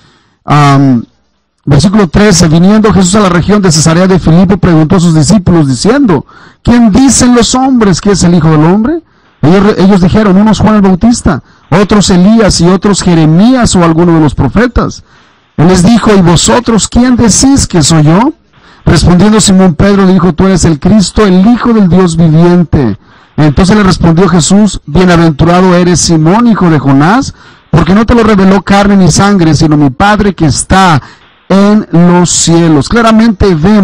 um, versículo trece, viniendo Jesús a la región de Cesarea de Filipo, preguntó a sus discípulos diciendo, ¿quién dicen los hombres que es el Hijo del Hombre? Ellos, ellos dijeron, unos Juan el Bautista, otros Elías y otros Jeremías o alguno de los profetas. Él les dijo, ¿y vosotros quién decís que soy yo? Respondiendo Simón Pedro dijo, tú eres el Cristo, el Hijo del Dios viviente. Entonces le respondió Jesús, bienaventurado eres Simón, hijo de Jonás, porque no te lo reveló carne ni sangre, sino mi Padre que está en los cielos. Claramente vemos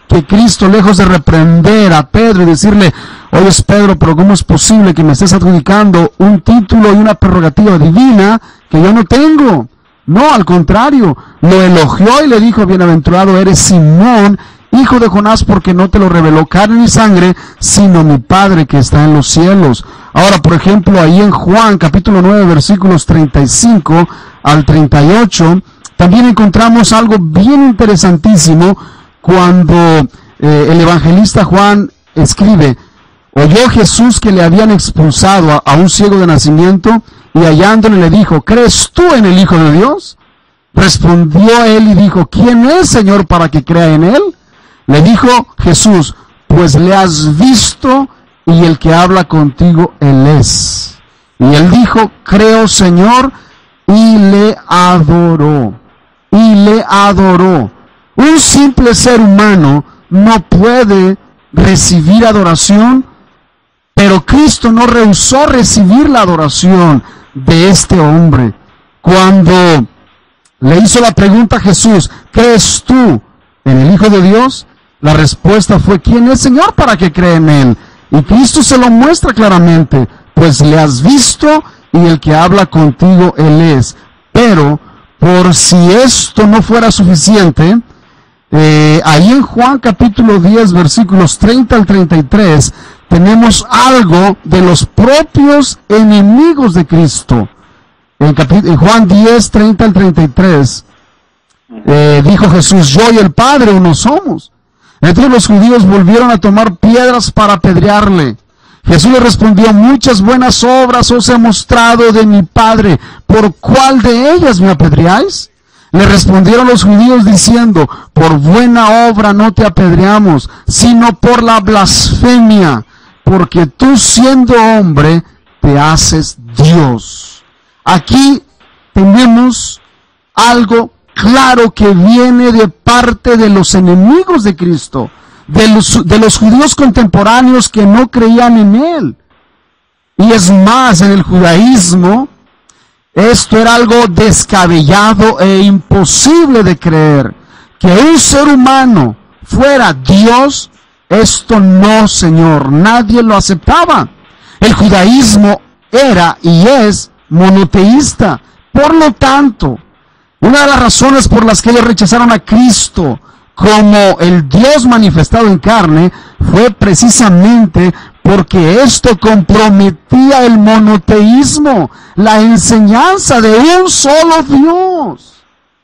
que Cristo, lejos de reprender a Pedro y decirle, oye Pedro, pero ¿cómo es posible que me estés adjudicando un título y una prerrogativa divina que yo no tengo? No, al contrario, lo elogió y le dijo, bienaventurado eres Simón, hijo de Jonás, porque no te lo reveló carne ni sangre, sino mi Padre que está en los cielos. Ahora, por ejemplo, ahí en Juan, capítulo nueve, versículos treinta y cinco al treinta y ocho, también encontramos algo bien interesantísimo cuando eh, el evangelista Juan escribe, oyó Jesús que le habían expulsado a, a un ciego de nacimiento, y hallándole le dijo, ¿crees tú en el Hijo de Dios? Respondió él y dijo, ¿quién es, Señor, para que crea en él? Le dijo Jesús, pues le has visto y el que habla contigo él es. Y él dijo, creo, Señor, y le adoró. Y le adoró. Un simple ser humano no puede recibir adoración, pero Cristo no rehusó recibir la adoración de este hombre. Cuando le hizo la pregunta a Jesús, ¿crees tú en el Hijo de Dios? La respuesta fue, ¿quién es, Señor, para que cree en él? Y Cristo se lo muestra claramente, pues le has visto y el que habla contigo él es. Pero, por si esto no fuera suficiente, eh, ahí en Juan capítulo diez, versículos treinta al treinta y tres, tenemos algo de los propios enemigos de Cristo. En, en Juan diez, treinta al treinta y tres, eh, dijo Jesús, yo y el Padre uno somos. Entonces los judíos volvieron a tomar piedras para apedrearle. Jesús le respondió, muchas buenas obras os he mostrado de mi Padre, ¿por cuál de ellas me apedreáis? Le respondieron los judíos diciendo, por buena obra no te apedreamos, sino por la blasfemia, porque tú siendo hombre te haces Dios. Aquí tenemos algo claro que viene de parte de los enemigos de Cristo, de los, de los judíos contemporáneos que no creían en él. Y es más, en el judaísmo, esto era algo descabellado e imposible de creer. Que un ser humano fuera Dios, esto no, Señor, nadie lo aceptaba. El judaísmo era y es monoteísta. Por lo tanto, una de las razones por las que ellos rechazaron a Cristo como el Dios manifestado en carne fue precisamente porque esto comprometía el monoteísmo, la enseñanza de un solo Dios.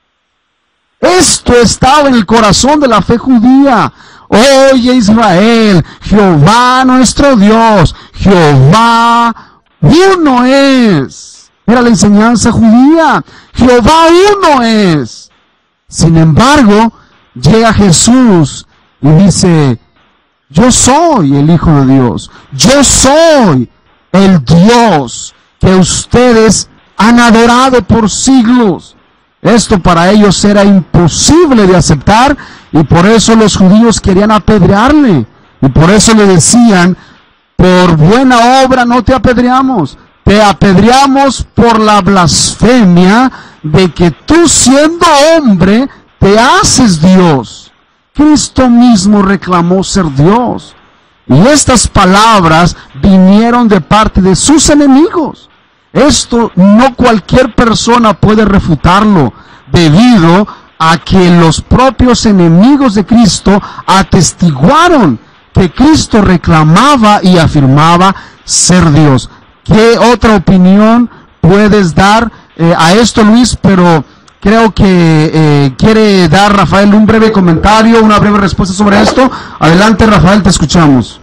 Esto estaba en el corazón de la fe judía. Oye Israel, Jehová nuestro Dios, Jehová uno es. Era la enseñanza judía. Jehová uno es. Sin embargo, llega Jesús y dice, yo soy el Hijo de Dios. Yo soy el Dios que ustedes han adorado por siglos. Esto para ellos era imposible de aceptar y por eso los judíos querían apedrearle. Y por eso le decían, por buena obra no te apedreamos. Te apedreamos por la blasfemia de que tú siendo hombre te haces Dios. Cristo mismo reclamó ser Dios. Y estas palabras vinieron de parte de sus enemigos. Esto no cualquier persona puede refutarlo, debido a que los propios enemigos de Cristo atestiguaron que Cristo reclamaba y afirmaba ser Dios. ¿Qué otra opinión puedes dar eh, a esto, Luis? Pero creo que eh, quiere dar Rafael un breve comentario, una breve respuesta sobre esto. Adelante, Rafael, te escuchamos.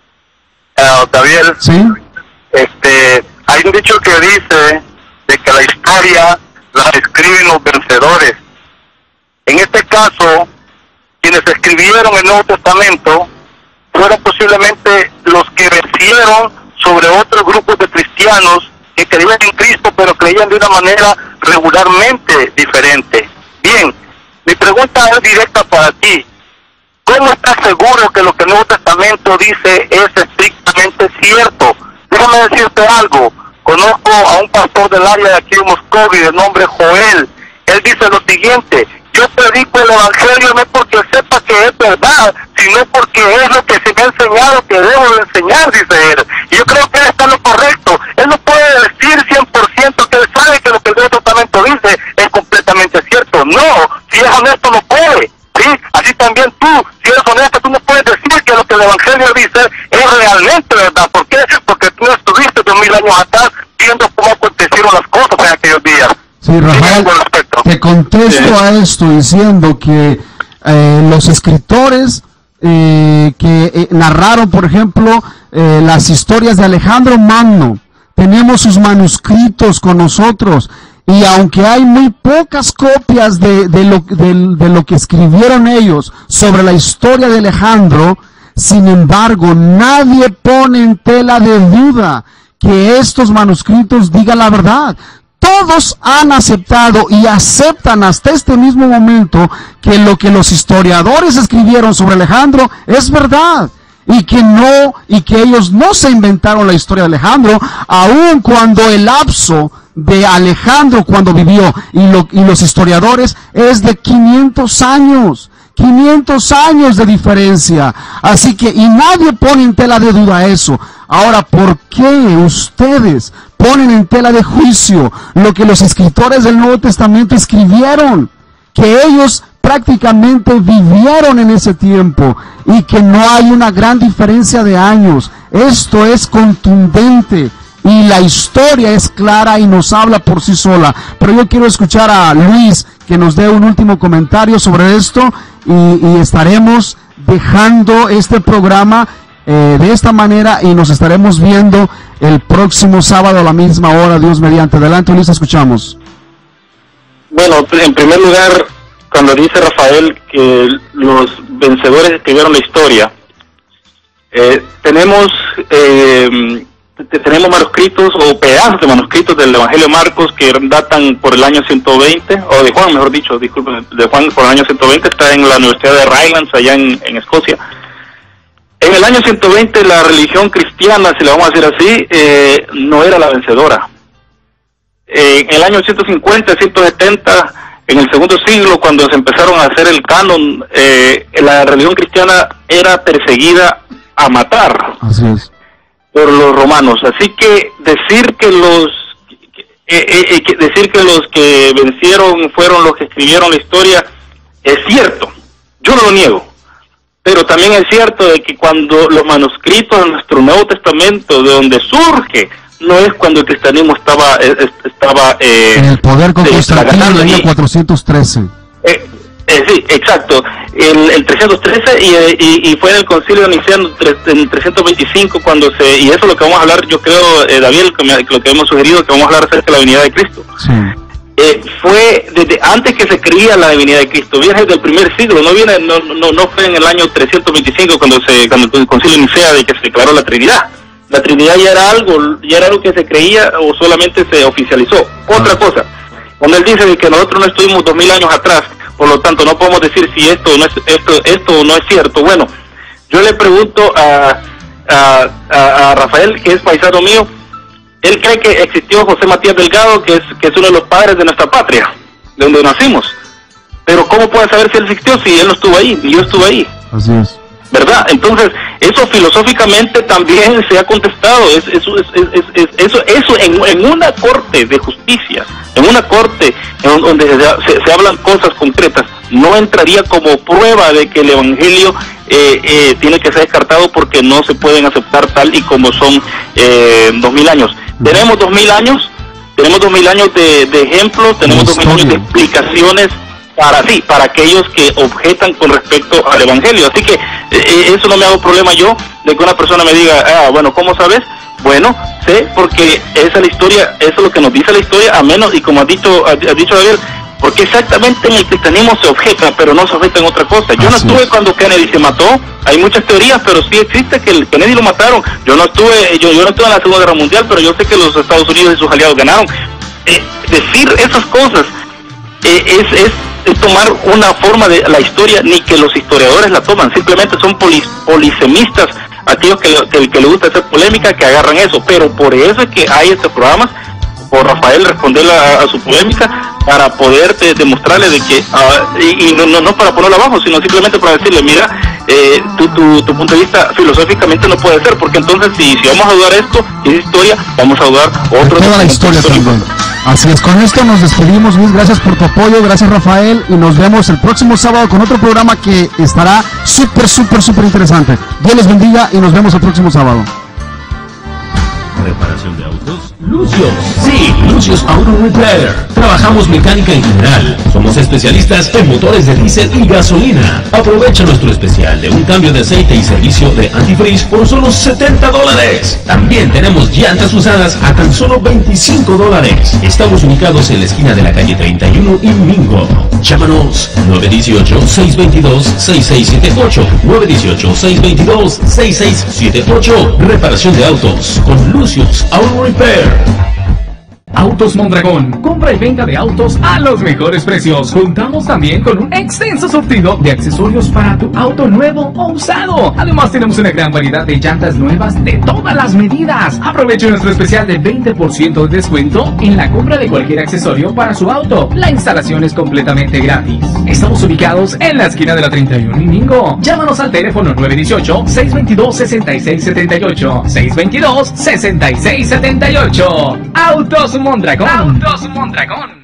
Uh, Gabriel, ¿sí? Este, hay un dicho que dice de que la historia la escriben los vencedores. En este caso, quienes escribieron el Nuevo Testamento fueron posiblemente los que vencieron sobre otros grupos de cristianos que creían en Cristo, pero creían de una manera regularmente diferente. Bien, mi pregunta es directa para ti. ¿Cómo estás seguro que lo que el Nuevo Testamento dice es estrictamente cierto? Déjame decirte algo. Conozco a un pastor del área de aquí de Moscovia de nombre Joel. Él dice lo siguiente: yo predico el Evangelio no porque sepa que es verdad, sino porque es lo que se me ha enseñado que debo de enseñar, dice él. Y yo creo que él está en lo correcto. Él no puede decir cien por ciento que él sabe que lo que el Nuevo Testamento dice es completamente cierto. No, si es honesto no puede. ¿Sí? Así también tú, si eres honesto, tú no puedes decir que lo que el Evangelio dice es realmente verdad. ¿Por qué? Porque tú estuviste dos mil años atrás viendo cómo acontecieron las cosas en aquellos días. Sí, Rafael, te contesto sí. a esto diciendo que eh, los escritores eh, que eh, narraron, por ejemplo, eh, las historias de Alejandro Magno, tenemos sus manuscritos con nosotros. Y aunque hay muy pocas copias de, de, lo, de, de lo que escribieron ellos sobre la historia de Alejandro, sin embargo, nadie pone en tela de duda que estos manuscritos digan la verdad. Todos han aceptado y aceptan hasta este mismo momento que lo que los historiadores escribieron sobre Alejandro es verdad. Y que no, y que ellos no se inventaron la historia de Alejandro, aun cuando el lapso de Alejandro cuando vivió y, lo, y los historiadores es de quinientos años, quinientos años de diferencia. Así que, y nadie pone en tela de duda eso. Ahora, ¿por qué ustedes ponen en tela de juicio lo que los escritores del Nuevo Testamento escribieron? Que ellos prácticamente vivieron en ese tiempo y que no hay una gran diferencia de años. Esto es contundente y la historia es clara y nos habla por sí sola. Pero yo quiero escuchar a Luis que nos dé un último comentario sobre esto y, y estaremos dejando este programa eh, de esta manera y nos estaremos viendo el próximo sábado a la misma hora, Dios mediante. Adelante, Luis, escuchamos. Bueno, en primer lugar, cuando dice Rafael que los vencedores escribieron la historia, eh, tenemos eh, tenemos manuscritos o pedazos de manuscritos del Evangelio de Marcos que datan por el año ciento veinte, o de Juan, mejor dicho, disculpen, de Juan por el año ciento veinte, está en la Universidad de Rylands, allá en, en Escocia. En el año ciento veinte la religión cristiana, si le vamos a decir así, eh, no era la vencedora. Eh, en el año ciento cincuenta, ciento setenta, en el segundo siglo, cuando se empezaron a hacer el canon, eh, la religión cristiana era perseguida a matar. Así es. Por los romanos. Así que decir que los eh, eh, que decir que los que vencieron fueron los que escribieron la historia es cierto, yo no lo niego, pero también es cierto de que cuando los manuscritos de nuestro Nuevo Testamento, de donde surge, no es cuando el cristianismo estaba eh, estaba eh, en el poder con Constantino en el año cuatrocientos trece. Eh, Eh, sí, exacto, el, el trescientos trece y, y, y fue en el concilio niceno en el trescientos veinticinco cuando se, y eso es lo que vamos a hablar, yo creo, eh, David, lo que, me, lo que hemos sugerido, que vamos a hablar acerca de la venida de Cristo. Sí. Eh, fue desde antes que se creía la divinidad de Cristo, viene desde el primer siglo, no viene, no, no, no fue en el año trescientos veinticinco cuando se, cuando el concilio nicea de que se declaró la Trinidad. La Trinidad ya era algo, ya era algo que se creía o solamente se oficializó. Otra ah. cosa, cuando él dice de que nosotros no estuvimos dos mil años atrás, por lo tanto no podemos decir si esto no es esto esto no es cierto. Bueno, yo le pregunto a, a, a, a Rafael, que es paisano mío, él cree que existió José Matías Delgado, que es que es uno de los padres de nuestra patria, de donde nacimos. Pero ¿cómo puede saber si él existió si él no estuvo ahí y yo estuve ahí? Así es. ¿Verdad? Entonces, eso filosóficamente también se ha contestado. Es, eso, es, es, es, eso, eso en, en una corte de justicia, en una corte en donde se, se, se hablan cosas concretas, no entraría como prueba de que el Evangelio eh, eh, tiene que ser descartado porque no se pueden aceptar tal y como son eh, dos mil años. Tenemos dos mil años, tenemos dos mil años de, de ejemplos, tenemos dos mil años de explicaciones para sí, para aquellos que objetan con respecto al Evangelio. Así que eh, eso no me hago problema yo de que una persona me diga, ah, bueno, ¿cómo sabes? Bueno, sé porque esa es la historia, eso es lo que nos dice la historia, a menos, y como ha dicho, ha, ha dicho David, porque exactamente en el cristianismo se objeta, pero no se objeta en otra cosa. Yo no estuve cuando Kennedy se mató, hay muchas teorías, pero sí existe que el Kennedy lo mataron. Yo no estuve, yo, yo no estuve en la Segunda Guerra Mundial, pero yo sé que los Estados Unidos y sus aliados ganaron. Eh, decir esas cosas eh, es, es es tomar una forma de la historia, ni que los historiadores la toman, simplemente son polis, polisemistas, aquellos que, que, que les gusta hacer polémica, que agarran eso, pero por eso es que hay estos programas, por Rafael responder a, a su polémica, para poder de, demostrarle de que, uh, y, y no, no, no para ponerlo abajo, sino simplemente para decirle, mira, eh, tu, tu, tu punto de vista filosóficamente no puede ser, porque entonces si, si vamos a dudar esto, y es historia, vamos a dudar otro. Toda la historia también. Así es, con esto nos despedimos, Luis, gracias por tu apoyo, gracias Rafael, y nos vemos el próximo sábado con otro programa que estará súper, súper, súper interesante. Dios les bendiga y nos vemos el próximo sábado. Reparación de autos, Lucios. Sí, Lucios Auto Repair. Trabajamos mecánica en general. Somos especialistas en motores de diésel y gasolina. Aprovecha nuestro especial de un cambio de aceite y servicio de antifreeze por solo setenta dólares. También tenemos llantas usadas a tan solo veinticinco dólares. Estamos ubicados en la esquina de la calle treinta y uno y Mingo. Llámanos nueve uno ocho, seis dos dos, seis seis siete ocho, nueve uno ocho, seis dos dos, seis seis siete ocho. Reparación de autos con Lucios Auto Repair. Autos Mondragón, compra y venta de autos a los mejores precios. Contamos también con un extenso surtido de accesorios para tu auto nuevo o usado. Además tenemos una gran variedad de llantas nuevas de todas las medidas. Aproveche nuestro especial de veinte por ciento de descuento en la compra de cualquier accesorio para su auto. La instalación es completamente gratis. Estamos ubicados en la esquina de la treinta y uno y Mingo. Llámanos al teléfono nueve uno ocho, seis dos dos, seis seis siete ocho, seis dos dos, seis seis siete ocho. Autos Mondragón. Autos Mondragón.